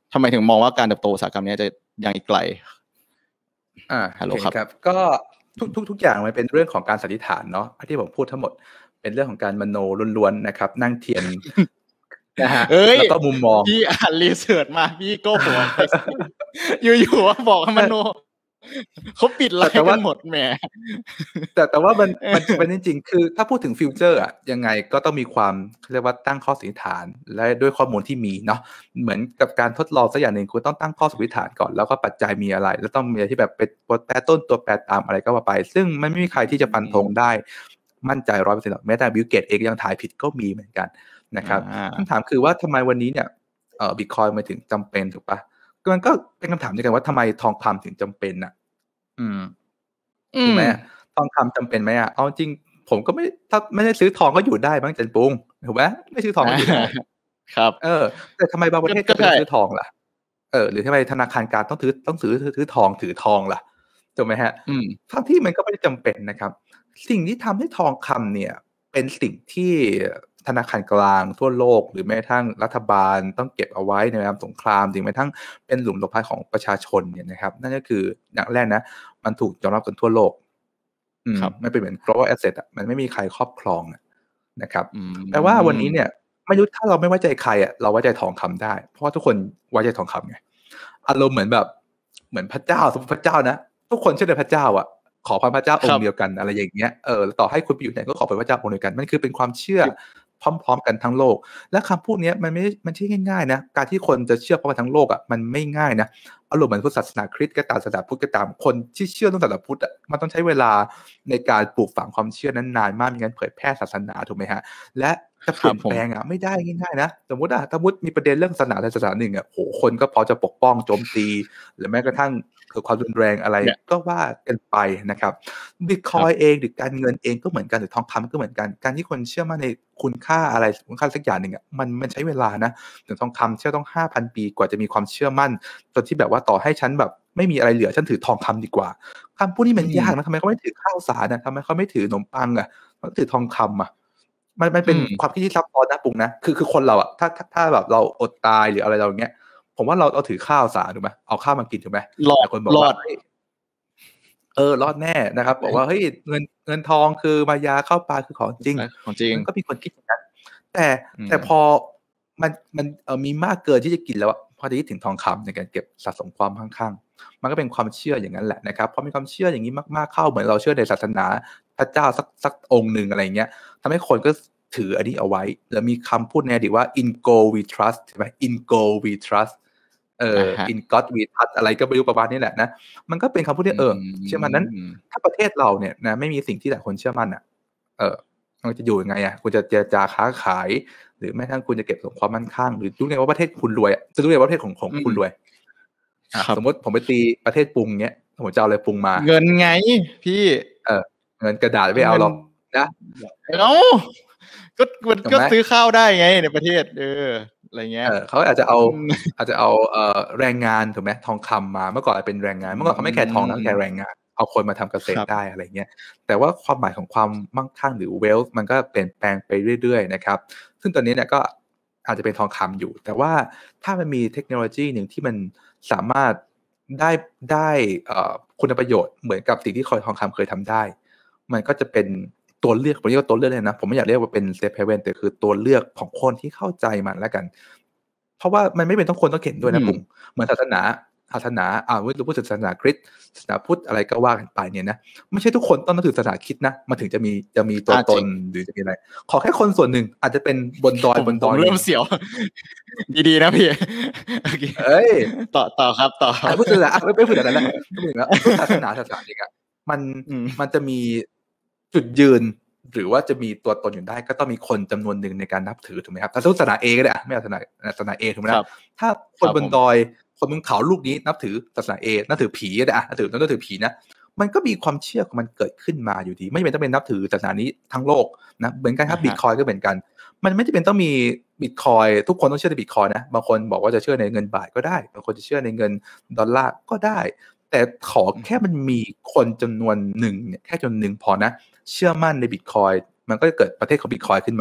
ทำไมถึงมองว่าการเติบโตอุตสาหกรรมนี้จะยังอีกไกลอ่าฮัลโหลครับ ก็ทุกทุกทุกอย่างมันเป็นเรื่องของการสันนิษฐานเนาะที่ผมพูดทั้งหมดเป็นเรื่องของการมโนล้วนๆนะครับนั่งเทียนนะฮะแล้วก็มุมมองพี่อ่านรีเสิร์ชมาพี่ก็หัวไปอยู่ๆว่าบอกมโนเขาปิดไลน์กันหมดแหมแต่แต่ว่ามันมันเป็นจริงๆคือถ้าพูดถึงฟิวเจอร์อ่ะยังไงก็ต้องมีความเรียกว่าตั้งข้อสันนิษฐานและด้วยข้อมูลที่มีเนาะเหมือนกับการทดลองสักอย่างหนึ่งคุณต้องตั้งข้อสันนิษฐานก่อนแล้วก็ปัจจัยมีอะไรแล้วต้องมีอะไรที่แบบเป็นตัวแปรต้นตัวแปรตามอะไรก็ว่าไปซึ่งมันไม่มีใครที่จะฟันธงได้มั่นใจ ร้อยเปอร์เซ็นต์ หรอกแม้แต่บิลเกตเองยังถ่ายผิดก็มีเหมือนกันนะครับคำถามคือว่าทำไมวันนี้เนี่ยเอ่อ Bitcoin มันถึงจำเป็นถูกปะมันก็เป็นคำถามเดียวกันว่าทำไมทองคำถึงจำเป็นอ่ะอืมถูกไหมทองคำจำเป็นไหมอ่ะเอาจริงผมก็ไม่ถ้าไม่ได้ซื้อทองก็อยู่ได้บ้างจันปุงถูกไหมไม่ซื้อทองก็อยู่ได้ครับเออแต่ทำไมบางประเทศก็ต้องซื้อทองล่ะเออหรือทำไมธนาคารกลางต้องถือต้องซื้อถือทองถือทองล่ะถูกไหมฮะทั้งที่มันก็ไม่ได้จำเป็นนะครับสิ่งที่ทำให้ทองคำเนี่ยเป็นสิ่งที่ธนาคารกลางทั่วโลกหรือแม้กระทั่งรัฐบาลต้องเก็บเอาไว้ในยามสงครามถึงแม้กระทั่งเป็นหลุมหลบภัยของประชาชนเนี่ยนะครับนั่นก็คืออย่างแรกนะมันถูกยอมรับกันทั่วโลกครับไม่เป็นเหมือน global asset อ่ะมันไม่มีใครครอบครองนะครับแปลว่าวันนี้เนี่ยไม่รู้ถ้าเราไม่ไว้ใจใครอ่ะเราไว้ใจทองคำได้เพราะว่าทุกคนไว้ใจทองคำไงอารมณ์เหมือนแบบเหมือนพระเจ้าสมมติพระเจ้านะทุกคนเชื่อในพระเจ้าอ่ะขอพระพระเจ้าองค์เดียวกันอะไรอย่างเงี้ยเออต่อให้คุณไปอยู่ไหนก็ขอพระเจ้าองค์เดียวกันมันคือเป็นความเชื่อพร้อมๆกันทั้งโลกและคำพูดนี้มันไม่มันไม่ใช่ง่ายๆนะการที่คนจะเชื่อพร้อมกันทั้งโลกอ่ะมันไม่ง่ายนะอารมณ์เหมือนพุทธศาสนาคริสต์ก็ตามศาสนาพุทธก็ตามคนที่เชื่อต้องศาสนาพุทธอ่ะมันต้องใช้เวลาในการปลูกฝังความเชื่อนั้นนานมากมีการเผยแพร่ศาสนาถูกไหมฮะและจะเปลี่ยนแปลงอ่ะไม่ได้ง่ายๆนะสมมติอ่ะสมมติมีประเด็นเรื่องศาสนาใดศาสนาหนึ่งอ่ะโหคนก็พอจะปกป้องโจมตีหรือแม้กระทั่งเกิดความรุนแรงอะไรก็ว่ากันไปนะครับบิตคอยเองหรือการเงินเองก็เหมือนกันหรือทองคำก็เหมือนกันการที่คนเชื่อมั่นในคุณค่าอะไรคุณค่าสักอย่างหนึ่งอ่ะมันมันใช้เวลานะถึงทองคำเชื่อต้อง ห้าพัน ปีกว่าจะมีความเชื่อมั่นจนที่แบบว่าต่อให้ฉันแบบไม่มีอะไรเหลือฉันถือทองคำดีกว่าคำพูดนี้มันยากนะทำไมเขาไม่ถือข้าวสารนะทำไมเขาไม่ถือขนมปังอ่ะเขาถือทองคำอ่ะมันมันเป็นความคิดที่ซับซ้อนนะปุงนะคือคือคนเราอ่ะถ้าถ้าแบบเราอดตายหรืออะไรเราเงี้ยผมว่าเราเราถือข้าวสารถูกไหมเอาข้าวมากินถูกไหมแต่คนบอกว่าเออรอดแน่นะครับบอกว่าเฮ้ยเงินเงินทองคือมายาข้าวปลาคือของจริงของจริงมันก็มีคนคิดอย่างนั้นแต่แต่พอมันมันเออมีมากเกินที่จะกินแล้วพอจะคิดถึงทองคำในการเก็บสะสมความข้างๆมันก็เป็นความเชื่ออย่างนั้นแหละนะครับพอมีความเชื่ออย่างนี้มากๆเข้าเหมือนเราเชื่อในศาสนาพระเจ้าสักสักองค์หนึ่งอะไรเงี้ยทำให้คนก็ถืออันนี้เอาไว้แล้วมีคำพูดในอดีตว่า in God we trust ใช่ไหม in God we trust เอ่อ in God we trust อะไรก็ไม่รู้ประมาณนี้แหละนะมันก็เป็นคำพูดที่เออเชื่อมันนั้นถ้าประเทศเราเนี่ยนะไม่มีสิ่งที่หลายคนเชื่อมั่นอ่ะเออมันจะอยู่ยังไงอ่ะคุณจะเจรจาค้าขายหรือแม้กระทั่งคุณจะเก็บสมความมั่นคงหรือรู้ไงว่าประเทศคุณรวยจะรู้ไงว่าประเทศของของคุณรวยสมมติผมไปตีประเทศปรุงเงี้ยผมจะเอาอะไรปรุงมาเงินไงพี่เออเงินกระดาษไม่เอาหรอกนะเอ้าก็มันก็ซื้อข้าวได้ไงในประเทศเอออะไรเงี้ยเออเขาอาจจะเอาอาจจะเอาเอ่อแรงงานถูกไหมทองคำมาเมื่อก่อนเป็นแรงงานเมื่อก่อนเขาไม่แคร์ทองนะแคร์แรงงานเอาคนมาทำเกษตรได้อะไรเงี้ยแต่ว่าความหมายของความมั่งคั่งหรือ wealth มันก็เปลี่ยนแปลงไปเรื่อยๆนะครับซึ่งตอนนี้เนี่ยก็อาจจะเป็นทองคำอยู่แต่ว่าถ้ามันมีเทคโนโลยีหนึ่งที่มันสามารถได้ได้คุณประโยชน์เหมือนกับสิ่งที่คอยทองคำเคยทำได้มันก็จะเป็นตัวเลือกผมเรียกว่าตัวเลือกเลยนะผมไม่อยากเรียกว่าเป็นเซฟเฮเว่นแต่คือตัวเลือกของคนที่เข้าใจมันแล้วกันเพราะว่ามันไม่เป็นต้องคนต้องเห็นด้วยนะผมเหมือนศาสนาศาสนาอ่ารู้พูดถึงศาสนาคริสต์ศาสนาพุทธอะไรก็ว่ากันไปเนี่ยนะไม่ใช่ทุกคนต้องนับถือศาสนาคริสต์นะมันถึงจะมีจะมีตัวตนหรือจะมีอะไรขอแค่คนส่วนหนึ่งอาจจะเป็นบนดอยบนดอยเริ่มเสียวดีๆนะพี่เอ้ยต่อต่อครับต่อพูดศาสนาไม่ไม่พูดศาสนาแล้วพูดถึงแล้วศาสนาศาสนาจริงอ่ะมันมันจะมีจุดยืนหรือว่าจะมีตัวตนอยู่ได้ก็ต้องมีคนจำนวนหนึ่งในการนับถือถูกไหมครับถ้าศาสนา A ก็ได้ไม่ศาสนาศาสนา A ถูกไหมครับถ้าคนบนดอยคนบนเขาลูกนี้นับถือศาสนา A นับถือผีก็ได้อ่ะนับถือนับถือผีนะมันก็มีความเชื่อของมันเกิดขึ้นมาอยู่ดีไม่จำเป็นต้องเป็นนับถือศาสนานี้ทั้งโลกนะเหมือนกันครับบิตคอยก็เหมือนกันมันไม่จำเป็นต้องมีบิตคอยทุกคนต้องเชื่อในบิตคอยนะบางคนบอกว่าจะเชื่อในเงินบาทก็ได้บางคนจะเชื่อในเงินดอลลาร์ก็ได้แต่ขอแค่มันมีคนจำนวนหนึ่งเนี่ยแค่จำนวนหนึ่งพอนะเชื่อมั่นในบิตคอยมันก็จะเกิดประเทศของบิตคอยขึ้นมา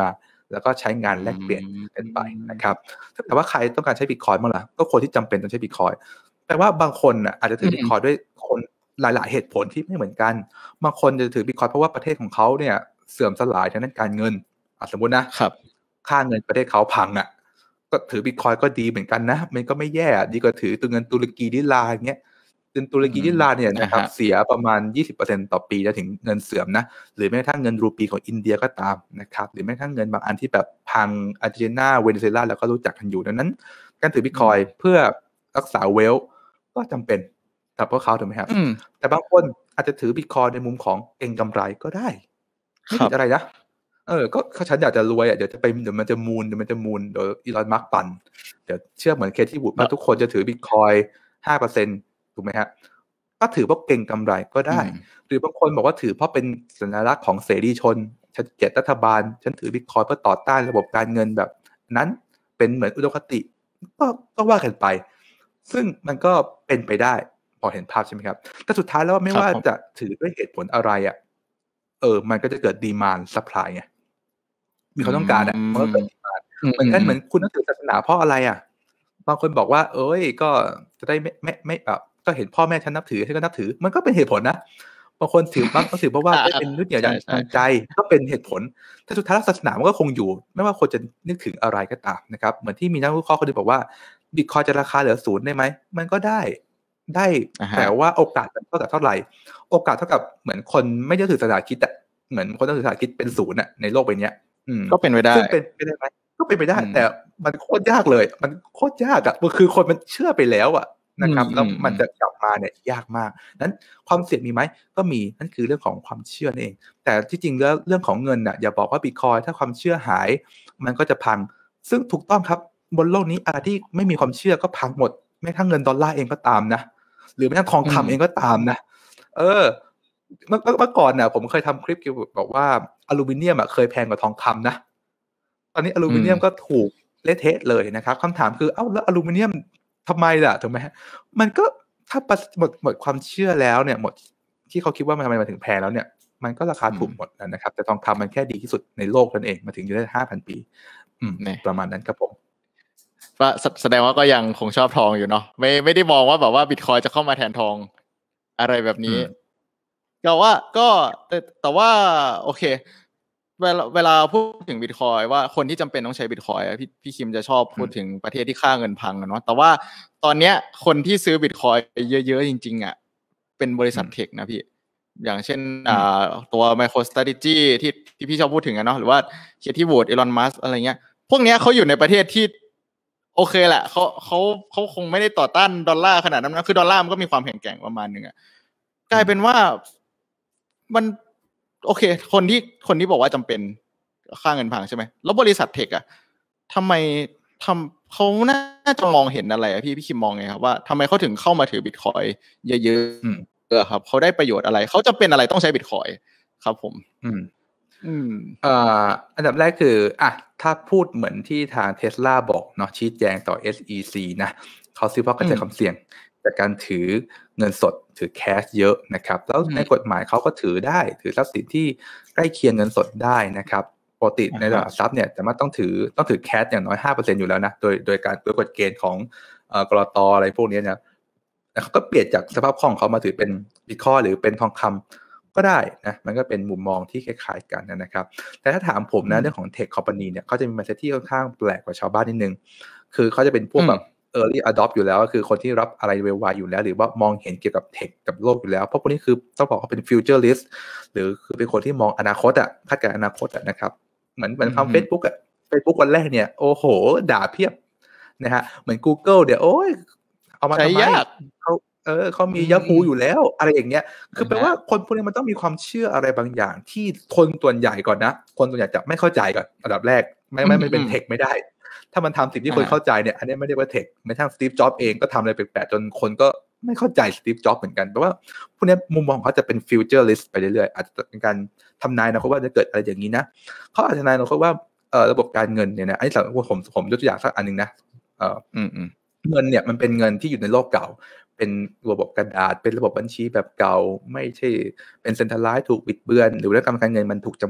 แล้วก็ใช้งานแลกเปลี่ยนกันไปนะครับแต่ว่าใครต้องการใช้ Bitcoin บ้างล่ะก็คนที่จำเป็นต้องใช้ Bitcoin แต่ว่าบางคนน่ะอาจจะถือ Bitcoin ด้วยคนหลายๆเหตุผลที่ไม่เหมือนกันบางคนจะถือ Bitcoin เพราะว่าประเทศของเขาเนี่ยเสื่อมสลายทางด้านการเงินอ่ะสมมุตินะครับค่าเงินประเทศเขาพังอ่ะก็ถือ Bitcoin ก็ดีเหมือนกันนะมันก็ไม่แย่ดีกว่าถือตัวเงินตุรกีดิลาอย่างเงี้ยเงินตุรกีดิลาเนี่ยนะครับเสียประมาณ ยี่สิบเปอร์เซ็นต์ ต่อปีจะถึงเงินเสื่อมนะหรือแม้กระทั่งเงินรูปีของอินเดียก็ตามนะครับหรือแม้กระทั่งเงินบางอันที่แบบพังอาร์เจนตินาเวเนซุเอลาแล้วก็รู้จักกันอยู่ดังนั้นการถือ Bitcoin เพื่อรักษาเวลก็จำเป็นสำหรับพวกเขาถูกไหมครับแต่บางคนอาจจะถือ Bitcoin ในมุมของเก็งกำไรก็ได้ไม่ผิดอะไรนะเออก็ฉันอยากจะรวยอ่ะเดี๋ยวจะไปเดี๋ยวมันจะมูลเดี๋ยวมันจะมูลเดี๋ยวอีลอนมัสก์ปั่นเดี๋ยวเชื่อเหมือนเคที่วูดว่าทุกคนจะถือ Bitcoin ห้าเปอร์เซ็นต์ ถูกไหมฮะก็ถือว่าเก็งกำไรก็ได้หรือบางคนบอกว่าถือเพราะเป็นสัญลักษณ์ของเสรีชนฉันเกลียดรัฐบาลฉันถือ Bitcoin เพื่อต่อต้านระบบการเงินแบบนั้นเป็นเหมือนอุดมคติก็ก็ว่ากันไปซึ่งมันก็เป็นไปได้พอเห็นภาพใช่ไหมครับแต่สุดท้ายแล้วไม่ว่าจะถือด้วยเหตุผลอะไรอ่ะเออมันก็จะเกิดดีมานด์ซัพพลายไงมีความต้องการอ่ะมันก็เกิดดีมานด์เหมือนกันเหมือนคุณนับถือศาสนาเพราะอะไรอ่ะบางคนบอกว่าเอ้ยก็จะได้ไม่ไม่ไม่แบบก็เห็นพ่อแม่ฉันนับถือฉันก็นับถือมันก็เป็นเหตุผลนะบางคนถือบางคนถือเพราะว่าได้เป็นนึกเหนี่ยวทางใจก็เป็นเหตุผลแต่สุดท้ายศาสนามันก็คงอยู่ไม่ว่าคนจะนึกถึงอะไรก็ตามนะครับเหมือนที่มีนักวิเคราะห์คนนึงบอกว่าBitcoinจะราคาเหลือศูนย์ได้ไหมมันก็ได้ได้แต่ว่าโอกาสเท่ากับเท่าไหร่โอกาสเท่ากับเหมือนคนไม่ได้ถือศาสนาคิดอะเหมือนคนนับถือศาสนาคิดเป็นศูนย์อะในโลกใบนี้ก็เป็นไปได้ซึ่งเป็นไปได้ไหมก็เป็นไปได้แต่มันโคตรยากเลยมันโคตรยากอะคือคนมันเชื่อไปแล้วอะนะครับแล้วมันจะกลับมาเนี่ยยากมากนั้นความเสี่ยงมีไหมก็มีนั่นคือเรื่องของความเชื่อนั่นเองแต่ที่จริงแล้วเรื่องของเงินน่ะอย่าบอกว่า Bitcoin ถ้าความเชื่อหายมันก็จะพังซึ่งถูกต้องครับบนโลกนี้อะไรที่ไม่มีความเชื่อก็พังหมดแม้กระทั่งเงินดอลลาร์เองก็ตามนะหรือแม้กระทั่งทองคำเองก็ตามนะเออเมื่อเมื่อก่อนน่ะผมเคยทำคลิปเกี่ยวกับบอกว่าอลูมิเนียมอ่ะเคยแพงกว่าทองคำนะตอนนี้อลูมิเนียมก็ถูกเละเทะเลยนะครับคำถามคือเอ้าแล้วอลูมิเนียมทำไมล่ะถูกไหมมันก็ถ้าหมดหมดความเชื่อแล้วเนี่ยหมดที่เขาคิดว่ามันทำไมมันถึงแพงแล้วเนี่ยมันก็ราคาถูกหมดนะครับแต่ทองคำมันแค่ดีที่สุดในโลกนั่นเองมาถึงอยู่ได้ ห้าพัน ปีอืมประมาณนั้นครับผมว่าแสดงว่าก็ยังคงชอบทองอยู่เนาะไม่ไม่ได้มองว่าแบบว่า Bitcoin จะเข้ามาแทนทองอะไรแบบนี้ก็ว่าก็แต่แต่ว่าโอเคเวลาเวลาพูดถึง Bitcoin ว่าคนที่จำเป็นต้องใช้ Bitcoin อ่ะพี่พี่คิมจะชอบพูดถึงประเทศที่ค่าเงินพังเนาะแต่ว่าตอนเนี้ยคนที่ซื้อ Bitcoin เยอะๆจริงๆอ่ะเป็นบริษัทเทคนะพี่อย่างเช่นอ่าตัว MicroStrategy ที่ที่พี่ชอบพูดถึงอ่ะเนาะหรือว่าเคที่วูด Elon Musk อะไรเงี้ยพวกเนี้ยเขาอยู่ในประเทศที่โอเคแหละเขาเขาเขาคงไม่ได้ต่อต้านดอลลาร์ขนาดนั้นนะคือดอลลาร์มันก็มีความแข็งแกร่งประมาณนึงอ่ะกลายเป็นว่ามันโอเคคนที่คนที่บอกว่าจำเป็นค่าเงินพังใช่ไหมแล้วบริษัทเทคอ่ะทำไมทำเขาน่าจะมองเห็นอะไรอ่ะพี่พี่คิมมองไงครับว่าทำไมเขาถึงเข้ามาถือบิตคอยน์เยอะๆเออครับเขาได้ประโยชน์อะไรเขาจำเป็นอะไรต้องใช้บิตคอยน์ครับผมอืมอืมอ่าอันดับแรกคืออ่ะถ้าพูดเหมือนที่ทาง Tesla บอกเนาะชี้แจงต่อ เอส อี ซี นะเขาซื้อเพราะกระจายความเสี่ยงจากการถือเงินสดถือแคชเยอะนะครับแล้วในกฎหมายเขาก็ถือได้ถือทรัพย์สินที่ใกล้เคียงเงินสดได้นะครับปกติในตลาดทรัพย์เนี่ยแต่ว่าต้องถือต้องถือแคชอย่างน้อย ห้าเปอร์เซ็นต์ อยู่แล้วนะโดยโดยการโดยกฎเกณฑ์ของเอ่อกลต.อะไรพวกนี้เนี่ยเขาก็เปลี่ยนจากสภาพคล่องเขามาถือเป็นบิตคอยน์หรือเป็นทองคำก็ได้นะมันก็เป็นมุมมองที่คล้ายๆกันนะครับแต่ถ้าถามผมนะเรื่องของเทคคอมพานีเนี่ยเขาจะมี mindset ที่ค่อนข้างแปลกกว่าชาวบ้านนิดนึงคือเขาจะเป็นพวกแบบ early adopt อยู่แล้วก็คือคนที่รับอะไรไวๆอยู่แล้วหรือว่ามองเห็นเกี่ยวกับเทคกับโลกอยู่แล้วเพราะพวกนี้คือต้องบอกว่าเป็น futurist หรือคือเป็นคนที่มองอนาคตอ่ะคาดการณ์อนาคตอ่ะนะครับเหมือนเหมือนทำ Facebook อ่ะ Facebook วันแรกเนี่ยโอ้โหด่าเพียบนะฮะเหมือน Google เดี๋ยวโอ้ยเอามาทำไมเขาเออเขามี Yahoo อยู่แล้วอะไรอย่างเงี้ยคือแปลว่าคนพวกนี้มันต้องมีความเชื่ออะไรบางอย่างที่คนส่วนใหญ่ก่อนนะคนส่วนใหญ่จะไม่เข้าใจก่อนอันดับแรกไม่ไม่ไม่เป็นเทคไม่ได้ถ้ามันทำสิ่งที่คนเข้าใจเนี่ยอันนี้ไม่ได้ว่าเทคแม้กระทั่งสตีฟจ็อบส์เองก็ทำอะไรแปลกๆจนคนก็ไม่เข้าใจสตีฟจ็อบส์เหมือนกันเพราะว่าพวกนี้มุมมองเขาจะเป็นฟิวเจอร์ลิสต์ไปเรื่อยๆอาจจะเป็นการทำนายนะว่าจะเกิดอะไรอย่างนี้นะเขาอาจจะทำนายนะว่าเอ่อระบบการเงินเนี่ยนะอันนี้สำหรับผมผมยกตัวอย่างสักอันนึงนะเอ่อเงินเนี่ยมันเป็นเงินที่อยู่ในโลกเก่าเป็นระบบกระดาษเป็นระบบบัญชีแบบเก่าไม่ใช่เป็นเซ็นทรัลไลซ์ถูกบิดเบือนหรือว่าการเงินมันถูกจำกัด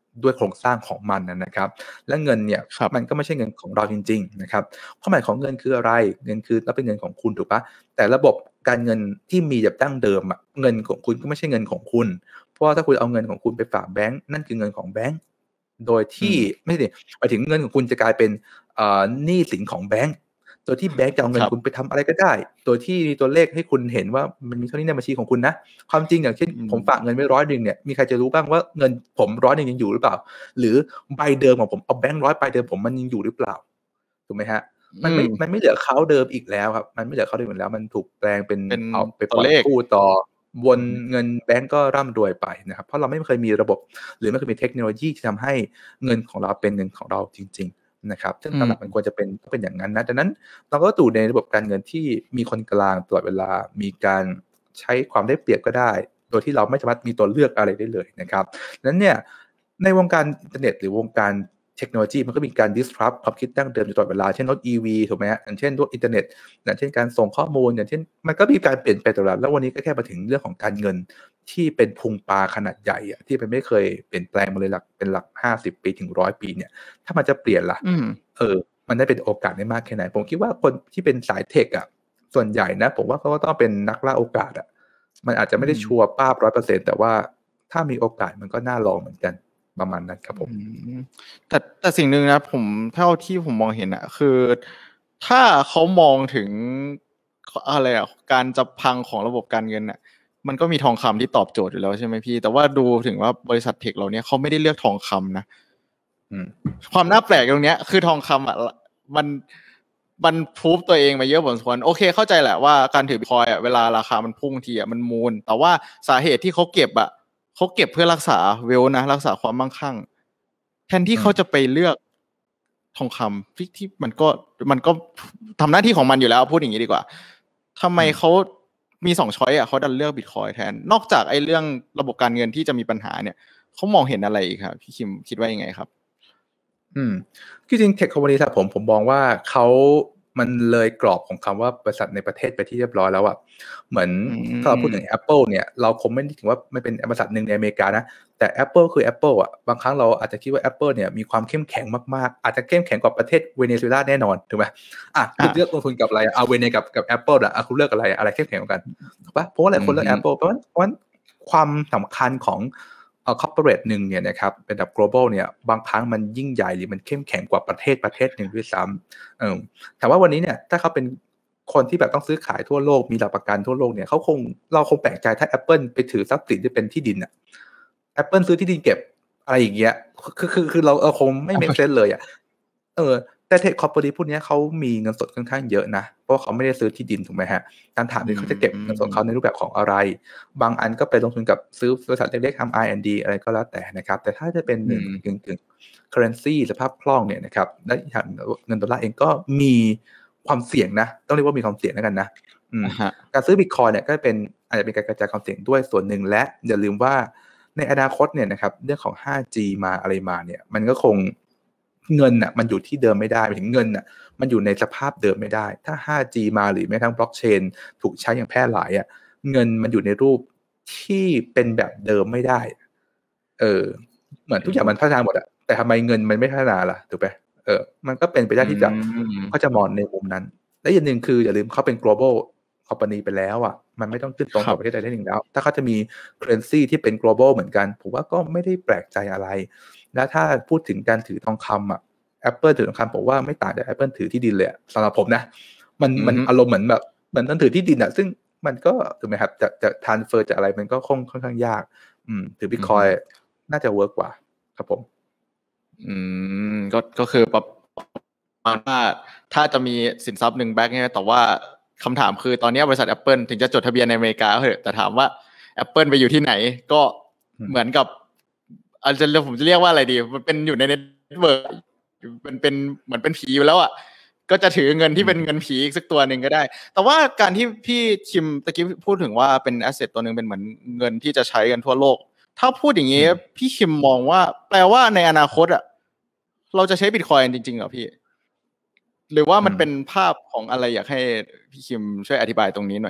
ด้วยโครงสร้างของมันนะครับและเงินเนี่ยมันก็ไม่ใช่เงินของเราจริงๆนะครับความหมายของเงินคืออะไรเงินคือแล้วเป็นเงินของคุณถูกปะแต่ระบบการเงินที่มีแบบดั้งเดิมอ่ะเงินของคุณก็ไม่ใช่เงินของคุณเพราะว่าถ้าคุณเอาเงินของคุณไปฝากแบงก์นั่นคือเงินของแบงก์โดยที่ไม่ใช่หมายถึงเงินของคุณจะกลายเป็นเอ่อหนี้สินของแบงก์โดยที่แบงก์จะเอาเงินคุณไปทำอะไรก็ได้โดยที่มีตัวเลขให้คุณเห็นว่ามันมีเท่านี้ในบัญชีของคุณนะความจริงอย่างเช่นผมฝากเงินไว้ร้อยนึงเนี่ยมีใครจะรู้บ้างว่าเงินผมร้อยนึงยังอยู่หรือเปล่าหรือใบเดิมของผมเอาแบงค์ร้อยใบเดิมผมมันยังอยู่หรือเปล่าถูกไหมฮะมันไม่มันไม่เหลือเขาเดิมอีกแล้วครับมันไม่เหลือเขาเดิมอีกแล้วมันถูกแปลงเป็นเอาไปปล่อยกู้ต่อวนเงินแบงก์ก็ร่ำรวยไปนะครับเพราะเราไม่เคยมีระบบหรือไม่เคยมีเทคโนโลยีที่ทำให้เงินของเราเป็นเงินของเราจริงๆนะครับซึ่งตามหลักมันควรจะเป็นก็เป็นอย่างนั้นนะดังนั้นเราก็ตู่ในระบบการเงินที่มีคนกลางตลอดเวลามีการใช้ความได้เปรียบก็ได้โดยที่เราไม่สามารถมีตัวเลือกอะไรได้เลยนะครับนั้นเนี่ยในวงการอินเทอร์เน็ตหรือวงการเทคโนโลยีมันก็มีการ disrupt ความคิดดั้งเดิมอยู่ตลอดเวลาเช่นรถ อี วี ถูกไหมฮะอย่างเช่นรถอินเทอร์เน็ตอย่างเช่นการส่งข้อมูลอย่างเช่นมันก็มีการเปลี่ยนไปตลอดแล้ววันนี้ก็แค่มาถึงเรื่องของการเงินที่เป็นพุงปลาขนาดใหญ่อะที่มันไม่เคยเปลี่ยนแปลงมาเลยหลักเป็นหลักห้าสิบปีถึงหนึ่งร้อยปีเนี่ยถ้ามันจะเปลี่ยนล่ะเออมันได้เป็นโอกาสได้มากแค่ไหนผมคิดว่าคนที่เป็นสายเทคอะส่วนใหญ่นะผมว่าเขาก็ต้องเป็นนักล่าโอกาสอะมันอาจจะไม่ได้ชัวร์ป้าบ ร้อยเปอร์เซ็นต์ แต่ว่าถ้ามีโอกาสมันก็น่าลองเหมือนกันประมาณนั้นครับผมแต่แต่สิ่งหนึ่งนะผมเท่าที่ผมมองเห็นอะคือถ้าเขามองถึงอะไรอะการจะพังของระบบการเงินอะมันก็มีทองคำที่ตอบโจทย์อยู่แล้วใช่ไหมพี่แต่ว่าดูถึงว่าบริษัทเทคเราเนี่ยเขาไม่ได้เลือกทองคำนะความน่าแปลกตรงเนี้ยคือทองคำอะมันมันพูฟตัวเองมาเยอะพอสมควรโอเคเข้าใจแหละว่าการถือบิตคอยน์อ่ะเวลาราคามันพุ่งทีอ่ะมันมูลแต่ว่าสาเหตุที่เขาเก็บอ่ะเขาเก็บเพื่อรักษาเวลนะรักษาความมั่งคั่งแทนที่เขาจะไปเลือกทองคำที่ที่มันก็มันก็ทำหน้าที่ของมันอยู่แล้วพูดอย่างนี้ดีกว่าทำไมเขามีสองช้อยอ่ะเขาดันเลือกบิตคอยน์แทนนอกจากไอ้เรื่องระบบการเงินที่จะมีปัญหาเนี่ยเขามองเห็นอะไรอีกครับพี่คิมคิดว่ายังไงครับอืมคือจริงเทคคอมพานีครับผมผมมองว่าเขามันเลยกรอบของคำว่าบริษัทในประเทศไปที่เรียบร้อยแล้วอ่ะเหมือนถ้าเราพูดถึง Apple เนี่ยเราคงไม่ได้ถึงว่าไม่เป็นบริษัทหนึ่งในอเมริกานะแต่ Apple คือ Apple อ่ะบางครั้งเราอาจจะคิดว่า Apple เนี่ยมีความเข้มแข็งมากๆอาจจะเข้มแข็งกว่าประเทศเวเนซุเอลาแน่นอนถูกไหมอ่ะคุณเลือกลงทุนกับอะไรเอาเวเนกับกับ Apple อ่ะคุณเลือกอะไรอะไรเข้มแข็งกว่ากันถูกปะเพราะว่าหลายคนเลือก Apple เพราะเพราะความสำคัญของเอ่อ corporate นึงเนี่ยนะครับเป็นแบบ global เนี่ยบางครั้งมันยิ่งใหญ่หรือมันเข้มแข็งกว่าประเทศประเทศนึงด้วยซ้ำเออแต่ว่าวันนี้เนี่ยถ้าเขาเป็นคนที่แบบต้องซื้อขายทั่วโลกมีหลักประกันทั่วโลกเนี่ยเขาคงเราคงแปลกใจถ้า Apple ไปถือทรัพย์สินที่เป็นที่ดินอ่ะ Apple ซื้อที่ดินเก็บอะไรอย่างเงี้ยคือคือคือเราเออคงไม่ make sense เลยอ่ะเออแต่เทคคอร์ปอเรทพวกนี้เขามีเงินสดค่อนข้างเยอะนะเพราะเขาไม่ได้ซื้อที่ดินถูกไหมฮะการถามคือเขาจะเก็บเงินสดเขาในรูปแบบของอะไรบางอันก็ไปลงทุนกับซื้อบริษัทเล็กๆทำ อาร์ แอนด์ ดี อะไรก็แล้วแต่นะครับแต่ถ้าจะเป็นหนึ่งกึ่งกึ่ง currency สภาพคล่องเนี่ยนะครับและเงินดอลลาร์เองก็มีความเสี่ยงนะต้องเรียกว่ามีความเสี่ยงแล้วกันนะการซื้อบิตคอยเนี่ยก็เป็นอาจจะเป็นการกระจายความเสี่ยงด้วยส่วนหนึ่งและอย่าลืมว่าในอนาคตเนี่ยนะครับเรื่องของ ห้าจี มาอะไรมาเนี่ยมันก็คงเงินน่ะมันอยู่ที่เดิมไม่ได้ถึงเงินน่ะมันอยู่ในสภาพเดิมไม่ได้ถ้า ห้าจี มาหรือแม้ทั้งบล็อกเชนถูกใช้อย่างแพร่หลายอ่ะเงินมันอยู่ในรูปที่เป็นแบบเดิมไม่ได้เออเหมือนทุกอย่างมันพัฒนาหมดอ่ะแต่ทำไมเงินมันไม่พัฒนาล่ะถูกไหมเออมันก็เป็นไปได้ที่จะเขาจะมองในมุมนั้นและอย่างหนึ่งคืออย่าลืมเขาเป็น global company ไปแล้วอ่ะมันไม่ต้องขึ้นตรงกับประเทศใดได้หนึ่งแล้วถ้าเขาจะมี currency ที่เป็น global เหมือนกันผมว่าก็ไม่ได้แปลกใจอะไรแล้วถ้าพูดถึงการถือทองคำอ่ะ Apple ถือทองคำผมว่าไม่ต่างจาก Apple ถือที่ดินเลยสำหรับผมนะมันมันอารมณ์เหมือนแบบเหมือนต้องถือที่ดินอ่ะซึ่งมันก็ถูกไหมครับจะจะ transfer จะอะไรมันก็ค่อนค่อนข้างยากอืมถือ Bitcoin น่าจะเวิร์กกว่าครับผมอืมก็ก็คือประมาณว่าถ้าจะมีสินทรัพย์หนึ่งแบ็คเนี่ยแต่ว่าคำถามคือตอนนี้บริษัท Apple ถึงจะจดทะเบียนในอเมริกาเหอะแต่ถามว่า Apple ไปอยู่ที่ไหนก็เหมือนกับอาจจะผมจะเรียกว่าอะไรดีมันเป็นอยู่ในเน็ตเวิร์กเป็นเป็นเหมือนเป็นผีอยู่แล้วอ่ะก็จะถือเงินที่เป็นเงินผีอีกสักตัวหนึ่งก็ได้แต่ว่าการที่พี่คิมตะกี้พูดถึงว่าเป็นแอสเซทตัวนึงเป็นเหมือนเงินที่จะใช้กันทั่วโลกถ้าพูดอย่างนี้พี่คิมมองว่าแปลว่าในอนาคตอ่ะเราจะใช้ Bitcoin จริงๆเหรอพี่หรือว่ามันเป็นภาพของอะไรอยากให้พี่คิมช่วยอธิบายตรงนี้หน่อยครับไป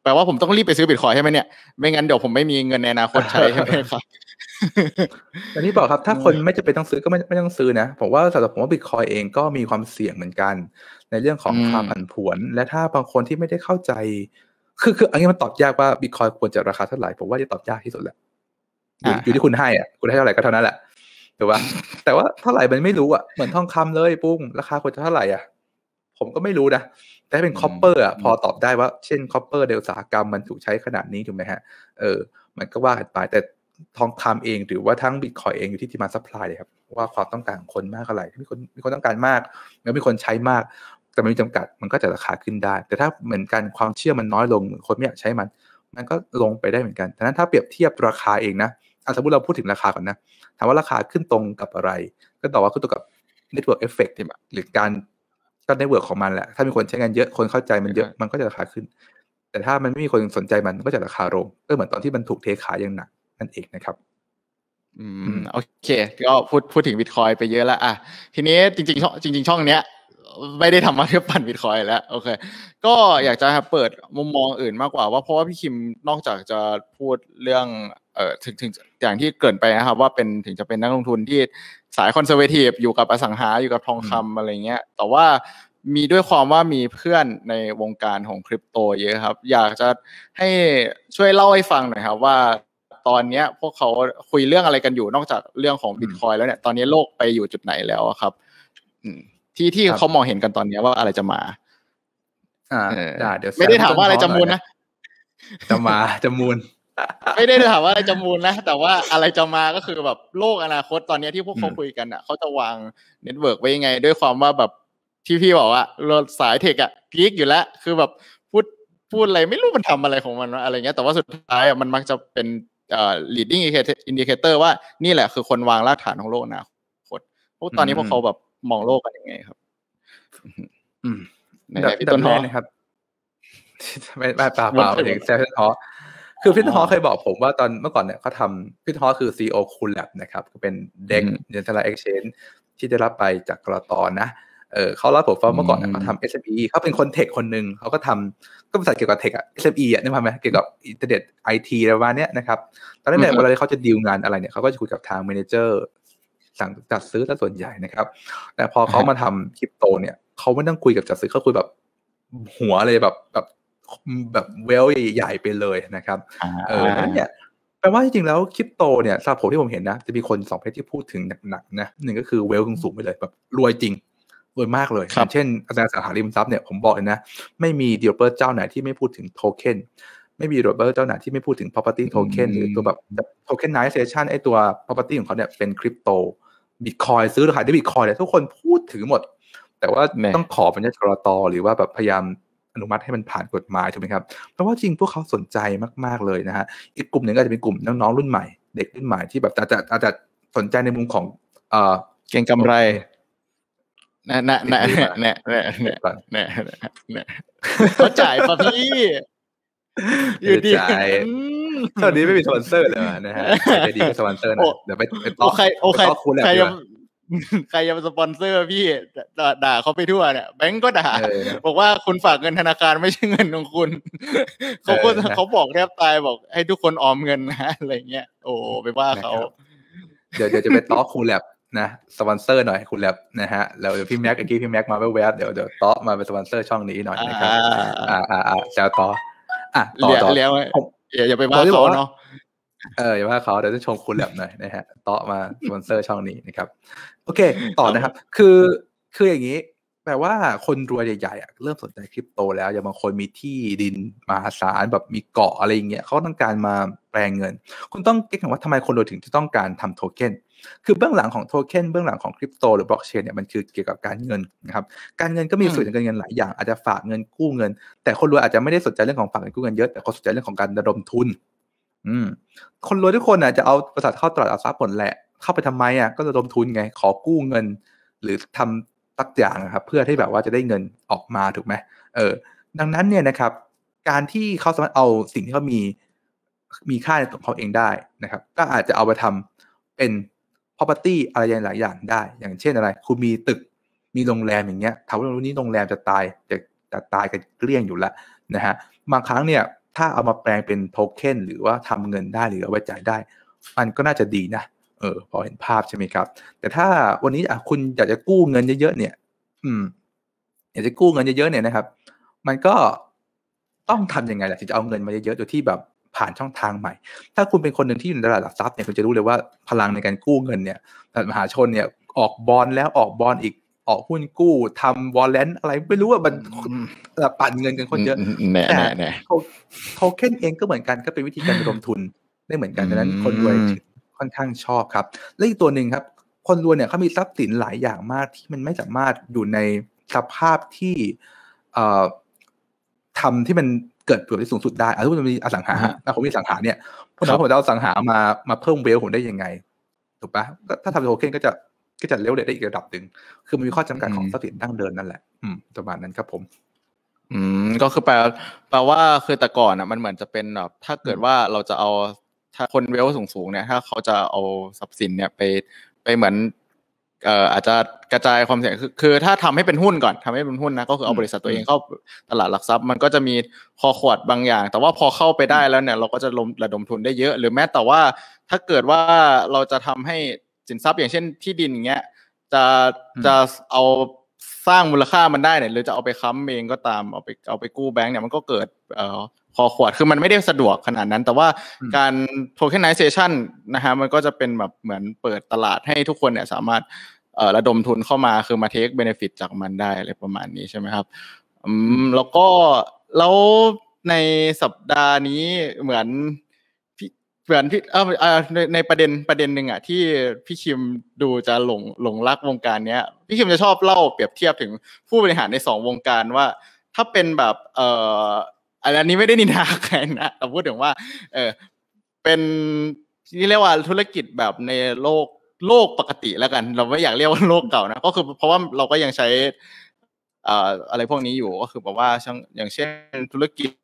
แปลว่าผมต้องรีบไปซื้อ Bitcoin ใช่ไหมเนี่ยไม่งั้นเดี๋ยวผมไม่มีเงินในอนาคตใช้ใช่ไหมครับอย่างที่บอกครับถ้าคนไม่จำเป็นต้องซื้อก็ไม่ไม่ต้องซื้อนะผมว่าสำหรับผมว่า Bitcoin เองก็มีความเสี่ยงเหมือนกันในเรื่องของความผันผวนและถ้าบางคนที่ไม่ได้เข้าใจคือคืออันนี้มันตอบยากว่า Bitcoin ควรจะราคาเท่าไหร่ผมว่าจะตอบยากที่สุดแหละอยู่อยู่ที่คุณให้อ่ะคุณให้เท่าไหร่ก็เท่านั้นแหละถูกป่ะแต่ว่าเท่าไหร่มันไม่รู้อ่ะเหมือนทองคำเลยปุ้งราคาควรจะเท่าไหร่อ่ะผมก็ไม่รู้นะแต่ถ้าเป็นคอปเปอร์อ่ะพอตอบได้ว่าเช่นคอปเปอร์ในอุตสาหกรรมมันถูกใช้ขนาดนี้ถูกไหมฮะเออมันก็ว่ากันไปแต่ทองคำเองหรือว่าทั้ง Bitcoin เองอยู่ที่ demand supply เลยครับว่าความต้องการของคนมากเท่าไหร่มีคนมีคนต้องการมากแล้วมีคนใช้มากแต่มันมีจำกัดมันก็จะราคาขึ้นได้แต่ถ้าเหมือนกันความเชื่อมันน้อยลงคนไม่อยากใช้มันมันก็ลงไปได้เหมือนกันฉะนั้นถ้าเปรียบเทียบราคาเองนะสมมติเราพูดถึงราคาก่อนนะถามว่าราคาขึ้นตรงกับอะไรก็ตอบว่าขึ้นตรงกับ network effect หรือการก็ network ของมันแหละถ้ามีคนใช้งานเยอะคนเข้าใจมันเยอะมันก็จะราคาขึ้นแต่ถ้ามันไม่มีคนสนใจมันก็จะราคาลงก็เหมือนตอนที่มันถูกเทขายอย่างหนักนั่นเองนะครับอืมโอเคก็พูดพูดถึง Bitcoin ไปเยอะแล้วอ่ะทีนี้จริงๆช่องจริงๆช่องเนี้ยไม่ได้ทำมาเพื่อปั่น Bitcoin แล้วโอเคก็อยากจะเปิดมุมมองอื่นมากกว่าว่าเพราะว่าพี่คิมนอกจากจะพูดเรื่องเอ่อถึงถึงอย่างที่เกริ่นไปนะครับว่าเป็นถึงจะเป็นนักลงทุนที่สายคอนเซอร์เวทีฟอยู่กับอสังหาอยู่กับทองคำอะไรเงี้ยแต่ว่ามีด้วยความว่ามีเพื่อนในวงการของคริปโตเยอะครับอยากจะให้ช่วยเล่าให้ฟังหน่อยครับว่าตอนนี้พวกเขาคุยเรื่องอะไรกันอยู่นอกจากเรื่องของ Bitcoin แล้วเนี่ยตอนนี้โลกไปอยู่จุดไหนแล้วครับที่ที่เขามองเห็นกันตอนนี้ว่าอะไรจะมาอ่าได้เดี๋ยวไม่ได้ถามว่าอะไรจะมูลนะจะมาจะมูลไม่ได้ถามว่าอะไรจะมูลนะแต่ว่าอะไรจะมาก็คือแบบโลกอนาคตตอนนี้ที่พวกเขาคุยกันอ่ะเขาจะวางเน็ตเวิร์กไว้ยังไงด้วยความว่าแบบที่พี่บอกว่าสายเทคอ่ะพีคอยู่แล้วคือแบบพูดพูดอะไรไม่รู้มันทำอะไรของมันอะไรเงี้ยแต่ว่าสุดท้ายอ่ะมันมักจะเป็นเอ่อ leading indicator ว่านี่แหละคือคนวางรากฐานของโลกอนาคตพวกตอนนี้พวกเขาแบบมองโลกกันยังไงครับอืมในพี่ต้นหอนะครับไม่ไม่เปล่าเปล่าถึงแซฟเฟนฮอคือพี่ต้นหอเคยบอกผมว่าตอนเมื่อก่อนเนี่ยเขาทำพี่ต้นหอคือ ซี อี โอ Cool Lab นะครับก็เป็นเด็ก Central Exchange ที่ได้รับไปจากกลตนะเออเขาเล่าผมว่าเมื่อก่อนเขาทำ เอส เอ็ม อี เขาเป็นคนเทคคนหนึ่งเขาก็ทำก็บริษัทเกี่ยวกับเทคอะ เอส เอ็ม อี อ่ะนึกภาพไหมเกี่ยวกับอินเทอร์เน็ต ไอ ที อะไรประมาณเนี้ยนะครับตอนนั้นเนี่ยเวลาเขาจะดีลงานอะไรเนี่ยเขาก็จะคุยกับทางเมเนเจอร์สั่งจัดซื้อซะส่วนใหญ่นะครับแต่พอเขามาทำคริปโตเนี่ยเขาไม่ต้องคุยกับจัดซื้อเขาคุยแบบหัวเลยแบบแบบแบบเวลใหญ่ๆไปเลยนะครับเออนั้นเนี่ยแปลว่าจริงๆแล้วคริปโตเนี่ยสำหรับผมที่ผมเห็นนะจะมีคนสองประเภทที่พูดถึงหนักๆนะหนึ่งก็คือเวลสูงไปเลยแบบรวยจริงรวยมากเลยอย่างเช่นอสังหาริมทรัพย์เนี่ยผมบอกเลยนะไม่มี developer เจ้าไหนที่ไม่พูดถึงโทเค็นไม่มี developer เจ้าไหนที่ไม่พูดถึง property token หรือตัวแบบ tokenization ไอ้ตัว property ของเขาเนี่ยเป็นคริปโต Bitcoin ซื้อหรือขายด้วย Bitcoin เนี่ยทุกคนพูดถึงหมดแต่ว่าต้องขอเป็นกลตหรือว่าแบบพยายามอนุมัติให้มันผ่านกฎหมายถูกไหมครับเพราะว่าจริงพวกเขาสนใจมากๆเลยนะฮะอีกกลุ่มหนึ่งก็จะเป็นกลุ่มน้องๆรุ่นใหม่เด็กรุ่นใหม่ที่แบบอาจจะอาจจะสนใจในมุมของเอ่อเก็งกำไรน่ะน่ะน่ะน่ะน่ะน่ะน่ะน่ะเขาจ่ายป่ะพี่อยู่ดีตอนนี้ไม่มีสปอนเซอร์เลยนะฮะใครดีก็สปอนเซอร์นะเดี๋ยวไปไปต่อใครโอเคใครยังใครยังสปอนเซอร์พี่ด่าเขาไปทั่วเนี่ยแบงก์ก็ด่าบอกว่าคุณฝากเงินธนาคารไม่ใช่เงินของคุณเขาก็เขาบอกแทบตายบอกให้ทุกคนออมเงินนะอะไรเงี้ยโอ้ไปว่าเขาเดี๋ยวเดี๋ยวจะไปต่อคูลแลบนะสปอนเซอร์หน่อยคูลแลบนะฮะแล้วเดี๋ยวพี่แม็กเมื่อกี้พี่แม็กมาแวบๆเดี๋ยวเดี๋ยวต่อมาเป็นสปอนเซอร์ช่องนี้หน่อยนะครับอ่าอ่าอ่าแซวต่ออ่ะต่อต่ออย่าไปว่าเขาเนาะเอออย่าว่าเขาเดี๋ยวจะชมคูลแลบหน่อยนะฮะต่อมาสปอนเซอร์ช่องนี้นะครับโอเคต่อนะครับคือคืออย่างนี้แปลว่าคนรวยใหญ่ๆเริ่มสนใจคริปโตแล้วอย่างบางคนมีที่ดินมหาศาลแบบมีเกาะอะไรอย่างเงี้ยเขาต้องการมาแปลงเงินคุณต้องเก็ตว่าทำไมคนรวยถึงจะต้องการทำโทเค็นคือเบื้องหลังของโทเค็นเบื้องหลังของคริปโตหรือบล็อกเชนเนี่ยมันคือเกี่ยวกับการเงินนะครับการเงินก็มีส่วนในการเงินหลายอย่างอาจจะฝากเงินกู้เงินแต่คนรวยอาจจะไม่ได้สนใจเรื่องของฝากเงินกู้เงินเยอะแต่เขาสนใจเรื่องของการระดมทุนอืมคนรวยทุกคนอ่ะจะเอาบริษัทเข้าตลาดหลักทรัพย์หมดแหละเข้าไปทำไมอ่ะก็ระดมทุนไงขอกู้เงินหรือทำตักอย่างนะครับเพื่อที่แบบว่าจะได้เงินออกมาถูกไหมเออดังนั้นเนี่ยนะครับการที่เขาสามารถเอาสิ่งที่เขามีมีค่าในตัวเขาเองได้นะครับก็อาจจะเอาไปทำเป็น property อะไรหลายอย่างได้อย่างเช่นอะไรคุณมีตึกมีโรงแรมอย่างเงี้ยถามว่าวันนี้โรงแรมจะตายจะจะตายกันเกลี้ยงอยู่แล้วนะฮะบางครั้งเนี่ยถ้าเอามาแปลงเป็นโทเค็นหรือว่าทำเงินได้หรือเอาไว้จ่ายได้มันก็น่าจะดีนะเออพอเห็นภาพใช่ไหมครับแต่ถ้าวันนี้อ่ะคุณอยากจะกู้เงินเยอะๆเนี่ยอืมอยากจะกู้เงินเยอะๆเนี่ยนะครับมันก็ต้องทำยังไงล่ะถึงจะเอาเงินมาเยอะๆโดยที่แบบผ่านช่องทางใหม่ถ้าคุณเป็นคนหนึ่งที่อยู่ในตลาดหลักทรัพย์เนี่ยคุณจะรู้เลยว่าพลังในการกู้เงินเนี่ยมหาชนเนี่ยออกบอนด์แล้วออกบอนด์อีกออกหุ้นกู้ทำวอลเลนอะไรไม่รู้ว่ามันปั่นเงินกันคนเยอะแต่โทเค็นเองก็เหมือนกันก็เป็นวิธีการระดมทุนได้เหมือนกันดังนั้นคนรวยค่อนข้างชอบครับและอีกตัวหนึ่งครับคนรวยเนี่ยเขามีทรัพย์สินหลายอย่างมากที่มันไม่สามารถอยู่ในสภาพที่เอ่อทำที่มันเกิดผลที่สูงสุดได้อ่ะถ้าคุณมีอสังหาถ้าผมมีอสังหาเนี่ยผมถามผมจะเอาอสังหามามาเพิ่มเวลผมได้ยังไงถูกปะถ้าทำโทเค็นก็จะก็จะเลเวลได้อีกระดับหนึ่งคือมันมีข้อจำกัดของทรัพย์สินดั้งเดิมนั่นแหละอืมประมาณนั้นครับผมอืมก็คือแปลแปลว่าคือแต่ก่อนอ่ะมันเหมือนจะเป็นแบบถ้าเกิดว่าเราจะเอาถ้าคนเวลสูงๆเนี่ยถ้าเขาจะเอาทรัพย์สินเนี่ยไปไปเหมือนเอ่ออาจจะกระจายความเสี่ยงคือคือถ้าทำให้เป็นหุ้นก่อนทำให้เป็นหุ้นนะก็คือเอาบริษัทตัวเองเข้าตลาดหลักทรัพย์มันก็จะมีคอขวดบางอย่างแต่ว่าพอเข้าไปได้แล้วเนี่ยเราก็จะระดมทุนได้เยอะหรือแม้แต่ว่าถ้าเกิดว่าเราจะทำให้สินทรัพย์อย่างเช่นที่ดินอย่างเงี้ยจะจะเอาสร้างมูลค่ามันได้เนี่ยหรือจะเอาไปค้ำเองก็ตามเอาไปเอาไปกู้แบงก์เนี่ยมันก็เกิดเอ่อคอขวดคือมันไม่ได้สะดวกขนาดนั้นแต่ว่าการ tokenization นะฮะมันก็จะเป็นแบบเหมือนเปิดตลาดให้ทุกคนเนี่ยสามารถเอ่อระดมทุนเข้ามาคือมา take benefit จากมันได้อะไรประมาณนี้ใช่ไหมครับอืมแล้วก็แล้วในสัปดาห์นี้เหมือนเหมือนพี่เอ่อในในประเด็นประเด็นนึงอ่ะที่พี่คิมดูจะหลงหลงรักวงการเนี้ยพี่คิมจะชอบเล่าเปรียบเทียบถึงผู้บริหารในสองวงการว่าถ้าเป็นแบบเอ่ออันนี้ไม่ได้นินทาใครนะแต่พูดถึงว่าเออเป็นที่เรียกว่าธุรกิจแบบในโลกโลกปกติแล้วกันเราไม่อยากเรียกว่าโลกเก่านะก็คือเพราะว่าเราก็ยังใช้เอ่ออะไรพวกนี้อยู่ก็คือแบบว่าอย่างเช่นธุรกิจ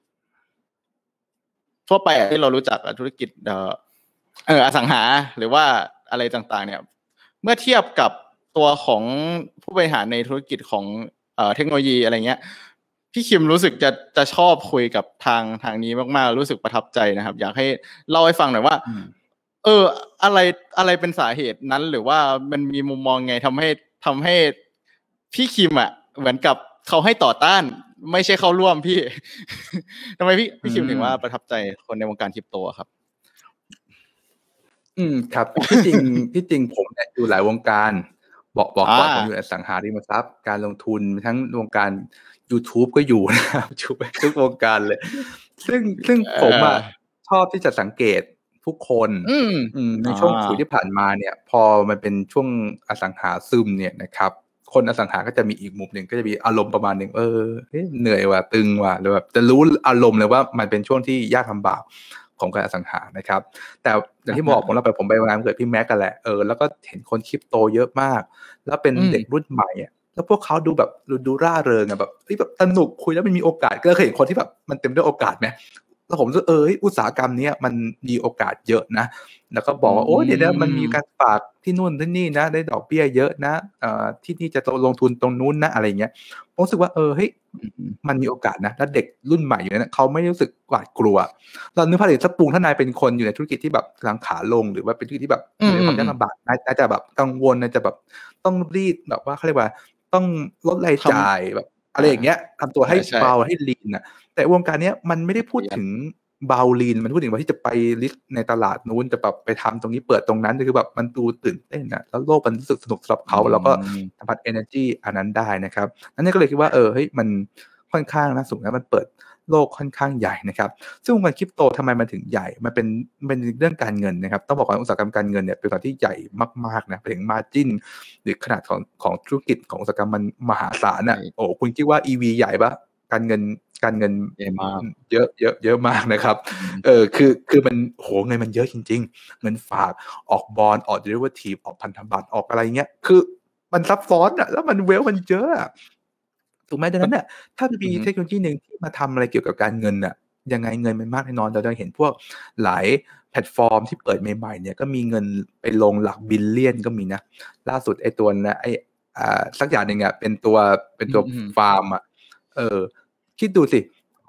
ทั่วไปที่เรารู้จักธุรกิจเอ่อเอออสังหาหรือว่าอะไรต่างๆเนี่ยเมื่อเทียบกับตัวของผู้บริหารในธุรกิจของเอ่อเทคโนโลยีอะไรเงี้ยพี่คิมรู้สึกจะจะชอบคุยกับทางทางนี้มากๆรู้สึกประทับใจนะครับอยากให้เล่าให้ฟังหน่อยว่าเอออะไรอะไรเป็นสาเหตุนั้นหรือว่ามันมีมุมมองไงทำให้ทำให้พี่คิมอ่ะเหมือนกับเขาให้ต่อต้านไม่ใช่เข้าร่วมพี่ทำไมพี่พี่คิมถึงว่าประทับใจคนในวงการคริปโตครับอืมครับที่จริงที่จริงผมเนี่ยอยู่หลายวงการบอกบอกก่อนผมอยู่อสังหาริมทรัพย์การลงทุนทั้งวงการ YouTube ก็อยู่นะครับทุกวงการเลยซึ่งซึ่งผมอ่ะชอบที่จะสังเกตผู้คนในช่วงคุยที่ผ่านมาเนี่ยพอมันเป็นช่วงอสังหาซึมเนี่ยนะครับคนอสังหาก็จะมีอีกมุมหนึ่งก็จะมีอารมณ์ประมาณหนึ่งเออเหนื่อยว่ะตึงว่ะหรือแบบจะรู้อารมณ์เลยว่ามันเป็นช่วงที่ยากลำบากของการอสังหานะครับแต่อย่างที่บอกผมเราไปผมไปงานเกิดพี่แม็กกันแหละเออแล้วก็เห็นคนคริปโตเยอะมากแล้วเป็นเด็กรุ่นใหม่อ่ะแล้วพวกเขาดูแบบดูร่าเริงอ่ะแบบเฮ้ยแบบสนุกคุยแล้วมันมีโอกาสก็เคยเห็นคนที่แบบมันเต็มด้วยโอกาสไหมแล้วผมรู้สึกเอออุตสาหกรรมนี้มันมีโอกาสเยอะนะแล้วก็บอกว่าโอ้เดี๋ยวนี้มันมีการฝากที่นู่นที่นี่นะได้ดอกเบี้ยเยอะนะเอ่อที่นี่จะลงทุนตรงนู้นนะอะไรเงี้ยผมรู้สึกว่าเออเฮ้ยมันมีโอกาสนะแล้วเด็กรุ่นใหม่อยู่นั้นเขาไม่รู้สึกหวาดกลัวเรานึกภาพถึงสักปูงถ้านายเป็นคนอยู่ในธุรกิจที่แบบกำลังขาลงหรือว่าเป็นธุรกิจที่แบบมีความยากลำบากน่าจะแบบกังวลน่าจะแบบต้องรีดแบบว่าเขาเรียกว่าต้องลดรายจ่ายแบบอะไรอย่างเงี้ยทำตัวให้เบาให้ลีนนะแต่วงการนี้มันไม่ได้พูดถึงเบาลีนมันพูดถึงว่าที่จะไปลิสต์ในตลาดนู้นจะแบบไปทำตรงนี้เปิดตรงนั้นคือแบบมันดูตื่นเต้นนะแล้วโลกมันรู้สึกสนุกสำหรับเขาเราก็สัมผัส energy อันนั้นได้นะครับนั่นก็เลยคิดว่าเออเฮ้ยมันค่อนข้างน่าสนใจมันเปิดโลกค่อนข้างใหญ่นะครับซึ่งวงการคริปโตทำไมมันถึงใหญ่มันเป็นเป็นเรื่องการเงินนะครับต้องบอกว่าอุตสาหกรรมการเงินเนี่ยเป็นสิ่งที่ใหญ่มากๆนะไปถึง margin หรือขนาดของของธุรกิจของอุตสาหกรรมมันมหาศาลน่ะโอ้คุณคิดว่า อี วี ใหญ่ปะการเงินการเงินเยอะมากเยอะเยอะเยอะมากนะครับเออคือคือมันโหเงินมันเยอะจริงๆเงินฝากออกบอนด์ออกเดริเวอทีฟออกพันธบัตรออกอะไรเงี้ยคือมันซับซ้อนอ่ะแล้วมันเวลมันเยอะถูกไหมดังนั้นเนี่ยถ้ามีเทคโนโลยีหนึ่งที่มาทำอะไรเกี่ยวกับการเงินน่ะยังไงเงินมันมากแน่นอนเราจะเห็นพวกหลายแพลตฟอร์มที่เปิดใหม่ๆเนี่ยก็มีเงินไปลงหลักบิลเลียนก็มีนะล่าสุดไอ้ตัวนะไอ้อ่าสักอย่างหนึ่งอ่ะเป็นตัวเป็นตัวฟาร์มอ่ะเออคิดดูสิ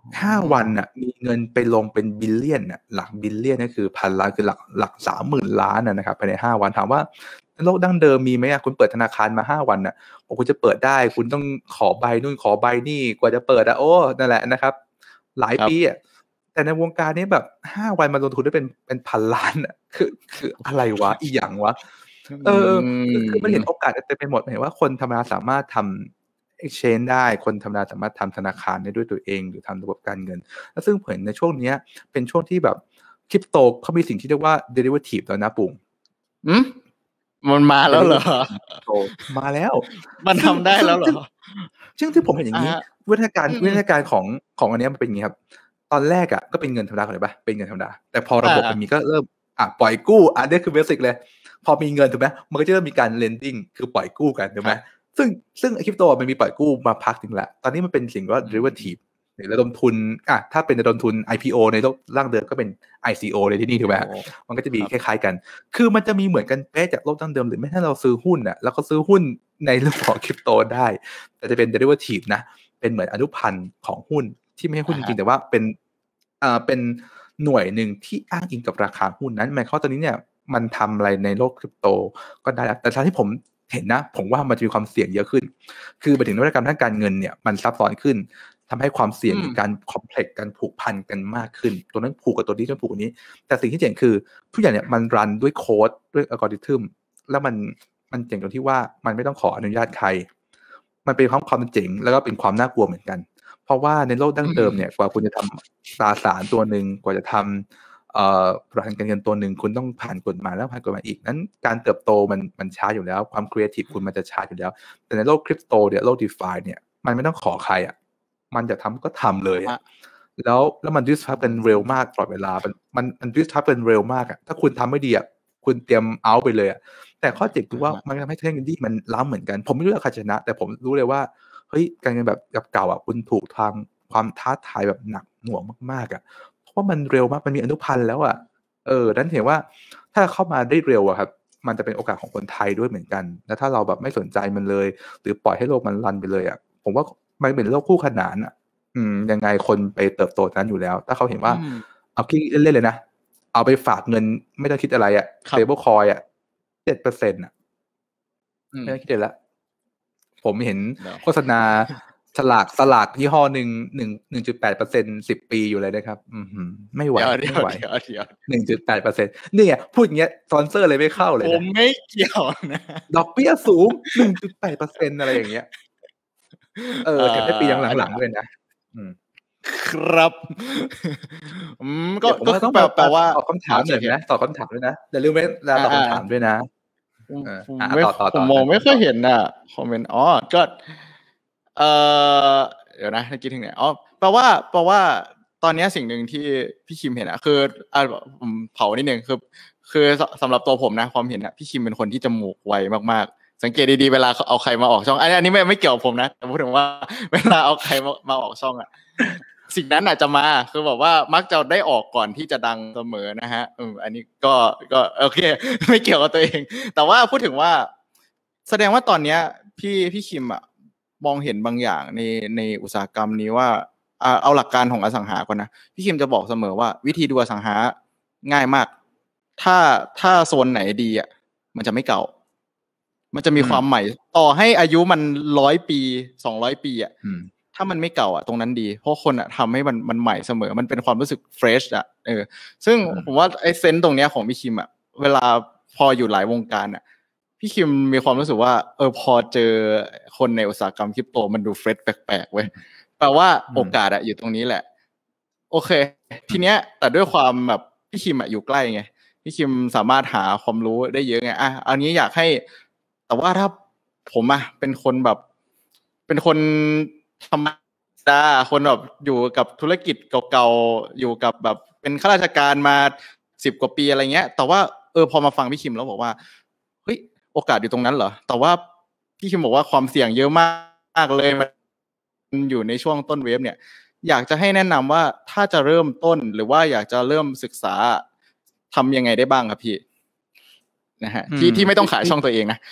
ห้าวันน่ะมีเงินไปลงเป็นบิลเลียนน่ะหลักบิลเลียนก็คือพันล้านคือหลักหลัก สามหมื่น ล้านน่ะนะครับภายในห้าวันถามว่าโลกดั้งเดิมมีไหมอ่ะคุณเปิดธนาคารมาห้าวันน่ะโอ้คุณจะเปิดได้คุณต้องขอใบนู่นขอใบนี่กว่าจะเปิดอ่ะโอ้นั่นแหละนะครับหลายปีอ่ะแต่ในวงการนี้แบบห้าวันมาลงทุนได้เป็นเป็นพันล้านอ่ะคือคืออะไรวะอีหยังวะเออคือคือมันเห็นโอกาสเต็มไปหมดเห็นว่าคนธรรมดาสามารถทำ exchange ได้คนธรรมดาสามารถทำธนาคารได้ด้วยตัวเองหรือทำระบบการเงินแล้วซึ่งเห็นในช่วงนี้เป็นช่วงที่แบบคริปโตเขามีสิ่งที่เรียกว่า derivative แล้วนะปุ่งอืมมันมาแล้วเหรอมาแล้วมันทำได้แล้วเหรอซึ่งที่ผมเห็นอย่างนี้วิธีการวิธีการของของอันนี้มันเป็นอย่างนี้ครับตอนแรกอ่ะก็เป็นเงินธรรมดาก่อนเลยป่ะเป็นเงินธรรมดาแต่พอระบบมันมีก็เริ่มอ่ะปล่อยกู้อันนี้คือเบสิกเลยพอมีเงินถูกไหมมันก็จะเริ่มมีการ lending คือปล่อยกู้กันถูกไหมซึ่งซึ่งคริปโตมันมีปล่อยกู้มาพักนึงแล้วตอนนี้มันเป็นสิ่งว่า derivative หรือระดมทุนอ่ะถ้าเป็นระดมทุน ไอ พี โอ ในโลกร่างเดิมก็เป็น ไอ ซี โอ ในที่นี่ถูกไหมมันก็จะมีคล้ายๆกันคือมันจะมีเหมือนกันเป๊ะจากโลกดั้งเดิมหรือไม่ถ้าเราซื้อหุ้นอ่ะแล้วก็ซื้อหุ้นในเรื่องของคริปโตได้แต่จะเป็น derivative นะเป็นเหมือนอนุพันธ์ของหุ้นที่ไม่ใช่หุ้นจริงๆแต่ว่าเป็นอ่าเป็นหน่วยหนึ่งที่อ้างอิงกับราคาหุ้นนั้นหมายความว่าตอนนี้เนี่ยมันทำอะไรในโลกคริปโตก็ได้แล้วแต่ทางที่ผมเห็นนะผมว่ามันจะมีความเสี่ยงเยอะขึ้นคือไปถึงนวัตกรรมทางการเงินเนี่ยมันซับซ้อนขึ้นทำให้ความเสี่ยงในการคอมเพล็กซ์การผูกพันกันมากขึ้นตัวนั้นผูกกับตัวนี้ตัวผูกกับนี้แต่สิ่งที่เจ๋งคือทุกอย่างเนี่ยมันรันด้วยโค้ดด้วยอัลกอริทึมแล้วมันมันเจ๋งตรงที่ว่ามันไม่ต้องขออนุญาตใครมันเป็นความความเจ๋งแล้วก็เป็นความน่ากลัวเหมือนกันเพราะว่าในโลกดั้งเดิมเนี่ยกว่าคุณจะทำตราสารตัวหนึ่งกว่าจะทำเอ่อประกันการเงินตัวหนึ่งคุณต้องผ่านกฎหมายแล้วผ่านกฎหมายอีกนั้นการเติบโตมันมันช้าอยู่แล้วความครีเอทีฟคุณมันจะช้าอยู่แล้วแต่ในโลกคริปโตเนี่ยโลก DeFi เนี่ยมันไม่ต้องขอใครอ่ะมันจะทำก็ทำเลยแล้วแล้วมัน disrupt กันเร็วมากตลอดเวลามันมันมัน disrupt กันเร็วมากอ่ะถ้าคุณทำไม่ดีอ่ะคุณเตรียมเอาไปเลยอ่ะแต่ข้อเจ๋งคือว่ามันทำให้เทคโนโลยีมันล้ำเหมือนกันผมไม่รู้ว่าใครชนะแต่ผมรู้เลยว่าเฮ้ยการเงินแบบเก่าอ่ะคุณถูกทางความท้าทายแบบหนักหน่วงมากๆอ่ะเพราะว่ามันเร็วมากมันมีอนุพันธ์แล้วอ่ะเออนั้นเห็นว่าถ้าเข้ามาได้เร็วอ่ะครับมันจะเป็นโอกาสของคนไทยด้วยเหมือนกันแล้วถ้าเราแบบไม่สนใจมันเลยหรือปล่อยให้โลกมันรันไปเลยอ่ะผมว่ามันเป็นโลกคู่ขนานอ่ะอืมยังไงคนไปเติบโตนั้นอยู่แล้วถ้าเขาเห็นว่าเอาคิดเล่นๆเลยนะเอาไปฝากเงินไม่ต้องคิดอะไรอ่ะ stable coin อ่ะ เจ็ดเปอร์เซ็นต์ อ่ะไม่ต้องคิดเลยละผมเห็นโฆษณาฉลากสลากยี่ห้อหนึ่ง หนึ่ง หนึ่งจุดแปดเปอร์เซ็นต์ สิบปีอยู่เลยนะครับอืมไม่ไหวไม่ไหว หนึ่งจุดแปดเปอร์เซ็นต์ นี่ไงพูดอย่างเงี้ยสปอนเซอร์เลยไม่เข้าเลยผมไม่เกี่ยวนะดอกเบี้ยสูง หนึ่งจุดแปดเปอร์เซ็นต์ อะไรอย่างเงี้ยเออแต่ในปีหลังๆด้วยนะอืมครับอืมก็ก็ต้องแปลว่าตอบคำถามหน่อยนะตอบคำถามด้วยนะอย่าลืมเวลาตอบคำถามด้วยนะผมไม่ผมมองไม่ค่อยเห็นอ่ะคอมเมนต์อ๋อก็เอ่อเดี๋ยวนะเมื่อกี้ถึงไหนอ๋อแปลว่าแปลว่าตอนนี้สิ่งหนึ่งที่พี่คิมเห็นอ่ะคืออ่าผมเผานิดนึงคือคือสำหรับตัวผมนะความเห็นอ่ะพี่คิมเป็นคนที่จมูกไวมากๆสังเกตดีๆเวลาเอาใครมาออกช่องอันนี้ไม่ไม่เกี่ยวกับผมนะแต่พูดถึงว่าเวลาเอาใครมามาออกช่องอ่ะสิ่งนั้นอาจจะมาคือแบบว่ามักจะได้ออกก่อนที่จะดังเสมอนะฮะเอออันนี้ก็ก็โอเคไม่เกี่ยวกับตัวเองแต่ว่าพูดถึงว่าแสดงว่าตอนเนี้ยพี่พี่คิมอ่ะมองเห็นบางอย่างในในอุตสาหกรรมนี้ว่าอ่าเอาหลักการของอสังหาก่อนนะพี่คิมจะบอกเสมอว่าวิธีดูอสังหาง่ายมากถ้าถ้าโซนไหนดีอ่ะมันจะไม่เก่ามันจะมีความใหม่ต่อให้อายุมันร้อยปีสองร้อยปีอ่ะถ้ามันไม่เก่าอ่ะตรงนั้นดีเพราะคนอ่ะทำให้มันมันใหม่เสมอมันเป็นความรู้สึกเฟรชอ่ะเออซึ่งผมว่าไอ้เซนส์ตรงเนี้ยของพี่คิมอ่ะเวลาพออยู่หลายวงการอ่ะพี่คิมมีความรู้สึกว่าเออพอเจอคนในอุตสาหกรรมคริปโตมันดูเฟรชแปลกๆเว้ยแปลว่าโอกาสอ่ะอยู่ตรงนี้แหละโอเคทีเนี้ยแต่ด้วยความแบบพี่คิมอ่ะอยู่ใกล้ไงพี่คิมสามารถหาความรู้ได้เยอะไงอ่ะอันนี้อยากให้แต่ว่าถ้าผมอ่ะเป็นคนแบบเป็นคนธรรมดาคนแบบอยู่กับธุรกิจเก่าๆอยู่กับแบบเป็นข้าราชการมาสิบกว่าปีอะไรเงี้ยแต่ว่าเออพอมาฟังพี่คิมแล้วบอกว่าเฮ้ยโอกาสอยู่ตรงนั้นเหรอแต่ว่าพี่คิมบอกว่าความเสี่ยงเยอะมากเลยมันอยู่ในช่วงต้นเวฟเนี่ยอยากจะให้แนะนำว่าถ้าจะเริ่มต้นหรือว่าอยากจะเริ่มศึกษาทำยังไงได้บ้างครับพี่นะฮะที่ที่ไม่ต้องขายช่องตัวเองนะ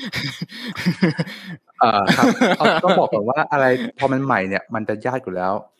เอ่อครับต้องบอกก่อนว่าอะไรพอมันใหม่เนี่ยมันจะยากอยู่แล้ว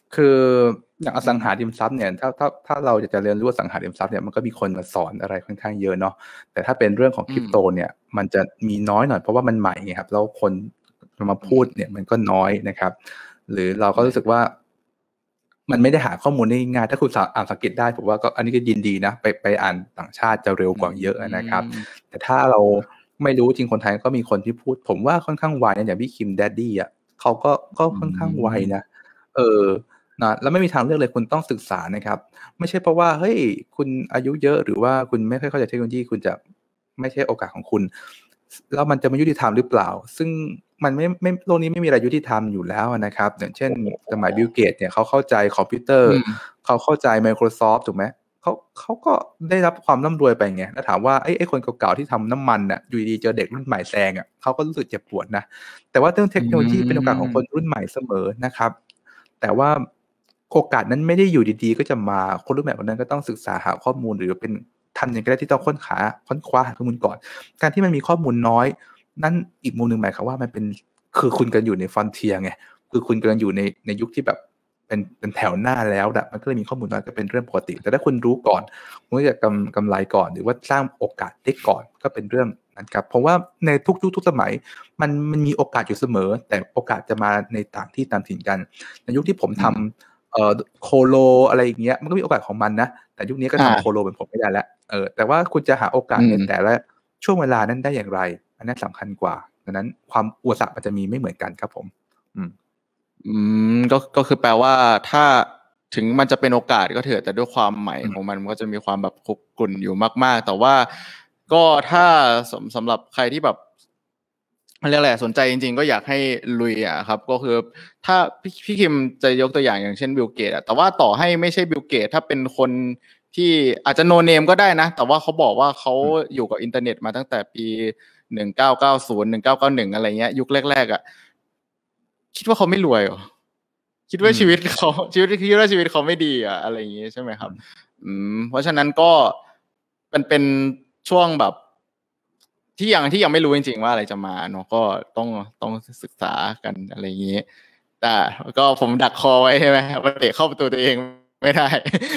คืออย่างอสังหาริมทรัพย์เนี่ยถ้าถ้าถ้าเราจะจะเรียนรู้อสังหาริมทรัพย์เนี่ยมันก็มีคนมาสอนอะไรค่อนข้างเยอะเนาะแต่ถ้าเป็นเรื่องของคริปโตเนี่ยมันจะมีน้อยหน่อยเพราะว่ามันใหม่ไงครับแล้วคนมาพูดเนี่ยมันก็น้อยนะครับหรือเราก็รู้สึกว่ามันไม่ได้หาข้อมูลได้ง่ายถ้าคุณอ่านสังเกตได้ผมว่าก็อันนี้ก็ยินดีนะไปไปอ่านต่างชาติจะเร็วกว่าเยอะนะครับแต่ถ้าเราไม่รู้จริงคนไทยก็มีคนที่พูดผมว่าค่อนข้างไวนะอย่างพี่คิมแดดดี้อ่ะเขาก็ก็ค่อนข้างไวนะเออนะแล้วไม่มีทางเลือกเลยคุณต้องศึกษานะครับไม่ใช่เพราะว่าเฮ้ยคุณอายุเยอะหรือว่าคุณไม่ค่อยเข้าใจเทคโนโลยีคุณจะไม่ใช่โอกาสของคุณแล้วมันจะไม่ยุติธรรมหรือเปล่าซึ่งมันไม่ไม่โลกนี้ไม่มีอะไรยุติธรรมอยู่แล้วนะครับอย่างเช่นสมัยบิลเกตเนี่ยเขาเข้าใจคอมพิวเตอร์เขาเข้าใจ Microsoft ถูกไหมเขาเขาก็ได้รับความร่ำรวยไปไงแล้วถามว่าไอ้ไอ้คนเก่าๆที่ทำน้ำมันน่ะอยู่ดีๆเจอเด็กรุ่นใหม่แซงอ่ะเขาก็รู้สึกเจ็บปวดนะแต่ว่าเรื่องเทคโนโลยีเป็นโอกาสของคนรุ่นใหม่เสมอนะครับแต่ว่าโอกาสนั้นไม่ได้อยู่ดีๆก็จะมาคนรุ่นใหม่คนนั้นก็ต้องศึกษาหาข้อมูลหรือเป็นทำอย่างไรที่ต้องค้นหาค้นคว้าหาข้อมูลก่อนการที่มันมีข้อมูลน้อยนั่นอีกมุมนึงหมายความว่ามันเป็นคือคุณกำลังอยู่ในฟรอนเทียร์ไงคือคุณกำลังอยู่ในในยุคที่แบบเป็นเป็นแถวหน้าแล้วนะมันก็เลยมีข้อมูลน้อยก็เป็นเรื่องปกติแต่ถ้าคุณรู้ก่อนคุณก็จะกำกำไรก่อนหรือว่าสร้างโอกาสได้ก่อนก็เป็นเรื่องนั้นครับเพราะว่าในทุกยุคทุกสมัยมันมันมีโอกาสอยู่เสมอแต่โอกาสจะมาในต่างที่ต่างถิ่นกันในยุคที่ผมทำเอ่อโคโลอะไรอย่างเงี้ยมันก็มีโอกาสของมันนะแต่ยุคนี้ก็ทำโคโลเป็นผมไม่ได้แล้วเออแต่ว่าคุณจะหาโอกาสในแต่ละช่วงเวลานั้นได้อย่างไรอันนั้นสำคัญกว่าดังนั้นความอุปสรรคมันจะมีไม่เหมือนกันครับผมอืมอืมก็ก็คือแปลว่าถ้าถึงมันจะเป็นโอกาสก็เถอะแต่ด้วยความใหม่ของมันมันก็จะมีความแบบคุกกุ่นอยู่มากๆแต่ว่าก็ถ้าสำสำหรับใครที่แบบเรียกอะไรสนใจจริงๆก็อยากให้ลุยอ่ะครับก็คือถ้าพี่พี่คิมจะยกตัวอย่างอย่างเช่นบิลเกตอ่ะแต่ว่าต่อให้ไม่ใช่บิลเกตถ้าเป็นคนที่อาจจะโนเนมก็ได้นะแต่ว่าเขาบอกว่าเขาอยู่กับอินเทอร์เน็ตมาตั้งแต่ปีหนึ่งเก้าเก้าศูนย์ หนึ่งเก้าเก้าหนึ่งอะไรเงี้ยยุคแรกๆอ่ะคิดว่าเขาไม่รวยหรอคิดว่าชีวิตเขาชีวิตคิดว่าชีวิตเขาไม่ดีอ่ะอะไรอย่างงี้ใช่ไหมครับอืมเพราะฉะนั้นก็เป็นเป็นช่วงแบบที่ยังที่ยังไม่รู้จริงๆว่าอะไรจะมาเนาะก็ต้องต้องศึกษากันอะไรอย่างงี้แต่ก็ผมดักคอไว้ใช่ไหมว่าเตะเข้าประตูตัวเองไม่ได้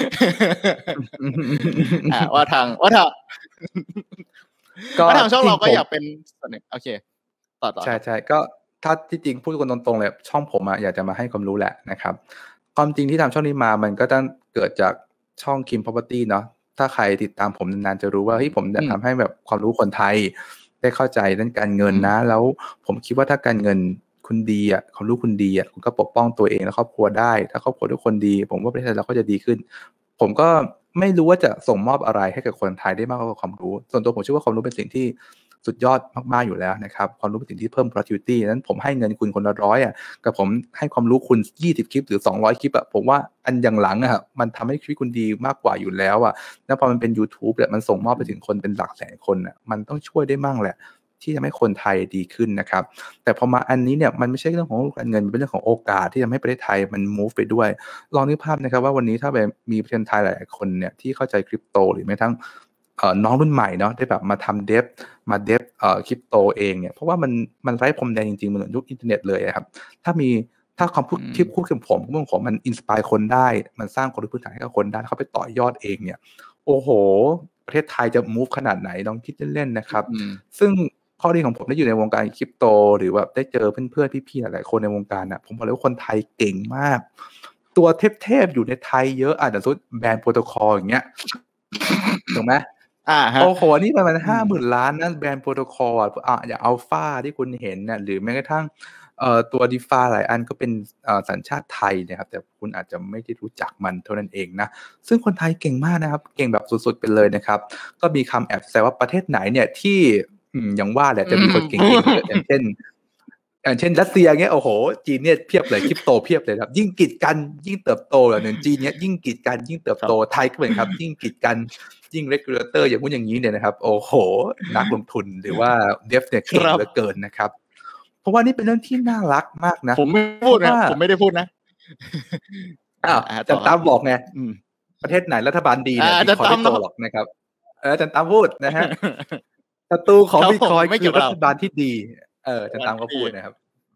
อ่าว่าทางว่าทางก็ทางช่องเราก็อยากเป็นส่วนหนึ่งโอเคต่อต่อใช่ใช่ก็ถ้าที่จริงพูดกันตรงๆเลยช่องผมอะอยากจะมาให้ความรู้แหละนะครับความจริงที่ทำช่องนี้มามันก็ต้องเกิดจากช่อง Kim Property เนาะถ้าใครติดตามผมนานๆจะรู้ว่าเฮ้ยผมจะทำให้แบบความรู้คนไทยได้เข้าใจเรื่องการเงินนะแล้วผมคิดว่าถ้าการเงินคุณดีอ่ะความรู้คุณดีอ่ะคุณก็ปกป้องตัวเองและครอบครัวได้ถ้าครอบครัวทุกคนดีผมว่าประเทศเราก็จะดีขึ้นผมก็ไม่รู้ว่าจะส่งมอบอะไรให้กับคนไทยได้มากกว่าความรู้ส่วนตัวผมเชื่อว่าความรู้เป็นสิ่งที่สุดยอดมากๆอยู่แล้วนะครับความรู้เป็นสิ่งที่เพิ่ม productivity นั้นผมให้เงินคุณคนละร้อยอ่ะกับผมให้ความรู้คุณยี่สิบคลิปหรือสองร้อยคลิปอ่ะผมว่าอันอย่างหลังอ่ะมันทำให้ชีวิตคุณดีมากกว่าอยู่แล้วอ่ะแล้วพอมันเป็น YouTube เนี่ยมันส่งมอบไปถึงคนเป็นหลักแสนคนอ่ะมันต้องช่วยได้มั่งแหละที่ทำให้คนไทยดีขึ้นนะครับแต่พอมาอันนี้เนี่ยมันไม่ใช่เรื่องของการเงินเป็นเรื่องของโอกาสที่ทำให้ประเทศไทยมัน move ไปด้วยลองนึกภาพนะครับว่าวันนี้ถ้าแบบมีประเทศไทยหลายคนเนี่ยที่เข้าใจคริปโตหรือแม้ทั้งน้องรุ่นใหม่เนาะได้แบบมาทำเดฟมาเดฟเอ่อคริปโตเองเนี่ยเพราะว่ามันมันไร้พรมแดนจริงๆเหมือนยุคอินเทอร์เน็ตเลยครับถ้ามีถ้าคำพูดที่พูดกับผมเรื่องของมันอินสไปร์คนได้มันสร้างคนพื้นฐานให้กับคนได้เขาไปต่อยอดเองเนี่ยโอ้โหประเทศไทยจะ move ขนาดไหนลองคิดเล่นๆนะครับซึ่งข้อดีของผมได้อยู่ในวงการคริปโตหรือว่าได้เจอเพื่อนๆพี่ๆหลายๆคนในวงการน่ะผมบอกเลยว่าคนไทยเก่งมากตัวเทพๆอยู่ในไทยเยอะอ่ะแต่สุดแบรนด์โปรโตคอลอย่างเงี้ยถูกไหมอ่าฮะโอ้โหนี่ประมาณห้าหมื่นล้านนะแบรนด์โปรโตคอลอ่ะอย่างอัลฟาที่คุณเห็นเนี่ยหรือแม้กระทั่งเอ่อตัว DeFi หลายอันก็เป็นเอ่อสัญชาติไทยนะครับแต่คุณอาจจะไม่ได้รู้จักมันเท่านั้นเองนะซึ่งคนไทยเก่งมากนะครับเก่งแบบสุดๆไปเลยนะครับก็มีคำแอบแซวว่าประเทศไหนเนี่ยที่อย่างว่าแหละจะมีคนเก่งๆเยอะอย่างเช่นอย่างเช่นรัสเซียเงี้ยโอ้โหจีนเนี่ยเพียบเลยคริปโตเพียบเลยครับยิ่งกีดกันยิ่งเติบโตอย่างนึงจีนเนี่ยยิ่งกีดกันยิ่งเติบโตไทยก็เหมือนครับยิ่งกีดกันยิ่ง regulator อย่างนู้นอย่างนี้เนี่ยนะครับโอ้โหนักลงทุนหรือว่า dev เนี่ยเก่งเหลือเกินนะครับเพราะว่านี่เป็นเรื่องที่น่ารักมากนะผมไม่พูดนะผมไม่ได้พูดนะอ้าวอาจารย์ตามบอกไงประเทศไหนรัฐบาลดีเนี่ยบิตคอยน์ไม่โตหรอกนะครับเอออาจารย์ตามพูดนะฮะศัตรูของบิตคอยน์คือรัฐบาลที่ดีเอออาจารย์ตามก็พูดนะครับ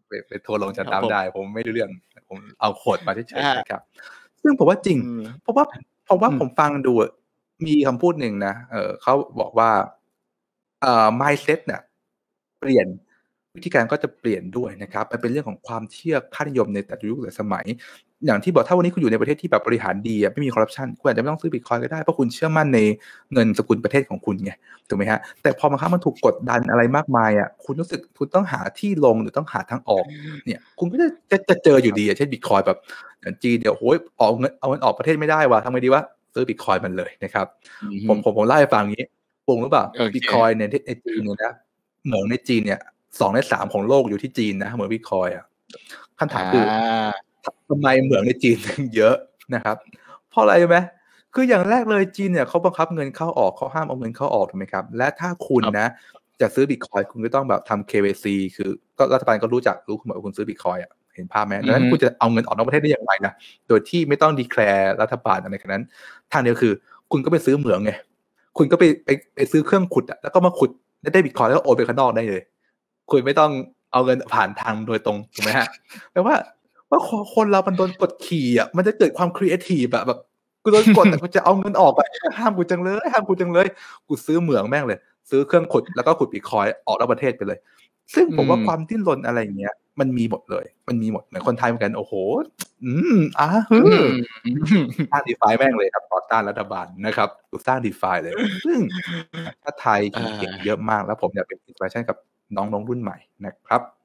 ไปไปทัวร์ลงจะครับตามผมได้ผมไม่รู้เรื่องผมเอาโคดมาเฉยอ่าๆนะครับซึ่งผมว่าจริงอืมเพราะว่าเพราะว่าอืมผมฟังดูอะมีคำพูดหนึ่งนะเอ่อเขาบอกว่าเอ่อ mindset น่ะเปลี่ยนวิธีการก็จะเปลี่ยนด้วยนะครับมันเป็นเรื่องของความเชื่อค่านิยมในแต่ละยุคแต่ละสมัย อย่างที่บอกถ้าวันนี้คุณอยู่ในประเทศที่แบบบริหารดีอะไม่มีคอร์รัปชันคุณอาจจะไม่ต้องซื้อบิตคอยน์ก็ได้เพราะคุณเชื่อมั่นในเงินสกุลประเทศของคุณไงถูกไหมฮะแต่พอบางครั้งมันถูกกดดันอะไรมากมายอะคุณรู้สึกคุณต้องหาที่ลงหรือต้องหาทางออกเนี่ยคุณก็จะจะจะเจออยู่ดีอะเช่นบิตคอยน์แบบอย่างจีนเดี๋ยวโอ้ยออกเงินเอาเงินออกประเทศไม่ได้ว่ะทำไงดีวะซื้อบิตคอยน์มันเลยนะครับอือฮึผมผมผมเล่าให้ฟังงี้ปงรู้เปล่าโอเคบิตคอยน์เนี่ยที่ในจีนเนี่ยนะเหมืองในจีนเนี่ยสองในสามของโลกอยู่ที่จีนนะเหมืองบิตคอยน์อะคำถามคืออ่าทำไมเหมืองในจีนถึงเยอะนะครับ เพราะอะไรรู้ไหมคืออย่างแรกเลยจีนเนี่ยเขาบังคับเงินเข้าออกเขาห้ามเอาเงินเข้าออกถูกไหมครับ และถ้าคุณครับนะจะซื้อบิตคอยน์คุณก็ต้องแบบทำ เค วาย ซี คือก็รัฐบาลก็รู้จักรู้คุณหมดว่าคุณซื้อบิตคอยน์อ่ะเห็นภาพไหมดังนั้นคุณจะเอาเงินออกนอกประเทศได้อย่างไรนะโดยที่ไม่ต้องดีแคลร์รัฐบาลอะไรขนาดนั้น ทางเดียวคือ คุณก็ไปซื้อเหมืองไงคุณก็ไปไปไปซื้อเครื่องขุดอะแล้วก็มาขุดได้บิตคอยน์แล้วก็โอนไปข้างนอกได้เลย คุณไม่ต้องเอาเงินผ่านทางโดยตรงถูกไหมฮะแปลว่าว่าคนเรามันโดนกดขี่อ่ะมันจะเกิดความครีเอทีฟอะแบบกูโดนกดแต่กูจะเอาเงินออกอะห้ามกูจังเลยห้ามกูจังเลยกูซื้อเหมืองแม่งเลยซื้อเครื่องขุดแล้วก็ขุดบิตคอยน์ออกนอกประเทศไปเลย ซึ่งผมว่าความดิ้นรนอะไรอย่างเงี้ยมันมีหมดเลยมันมีหมดเหมือนคนไทยเหมือนกันโอ้โหอืมอ่ะฮึสร้าง DeFi แม่งเลยครับต่อต้านรัฐบาลนะครับสร้าง DeFi เลยซึ่งถ้าไทยเก่งๆเยอะมากแล้วผมอยากเป็น inspiration กับน้องๆรุ่นใหม่นะครับ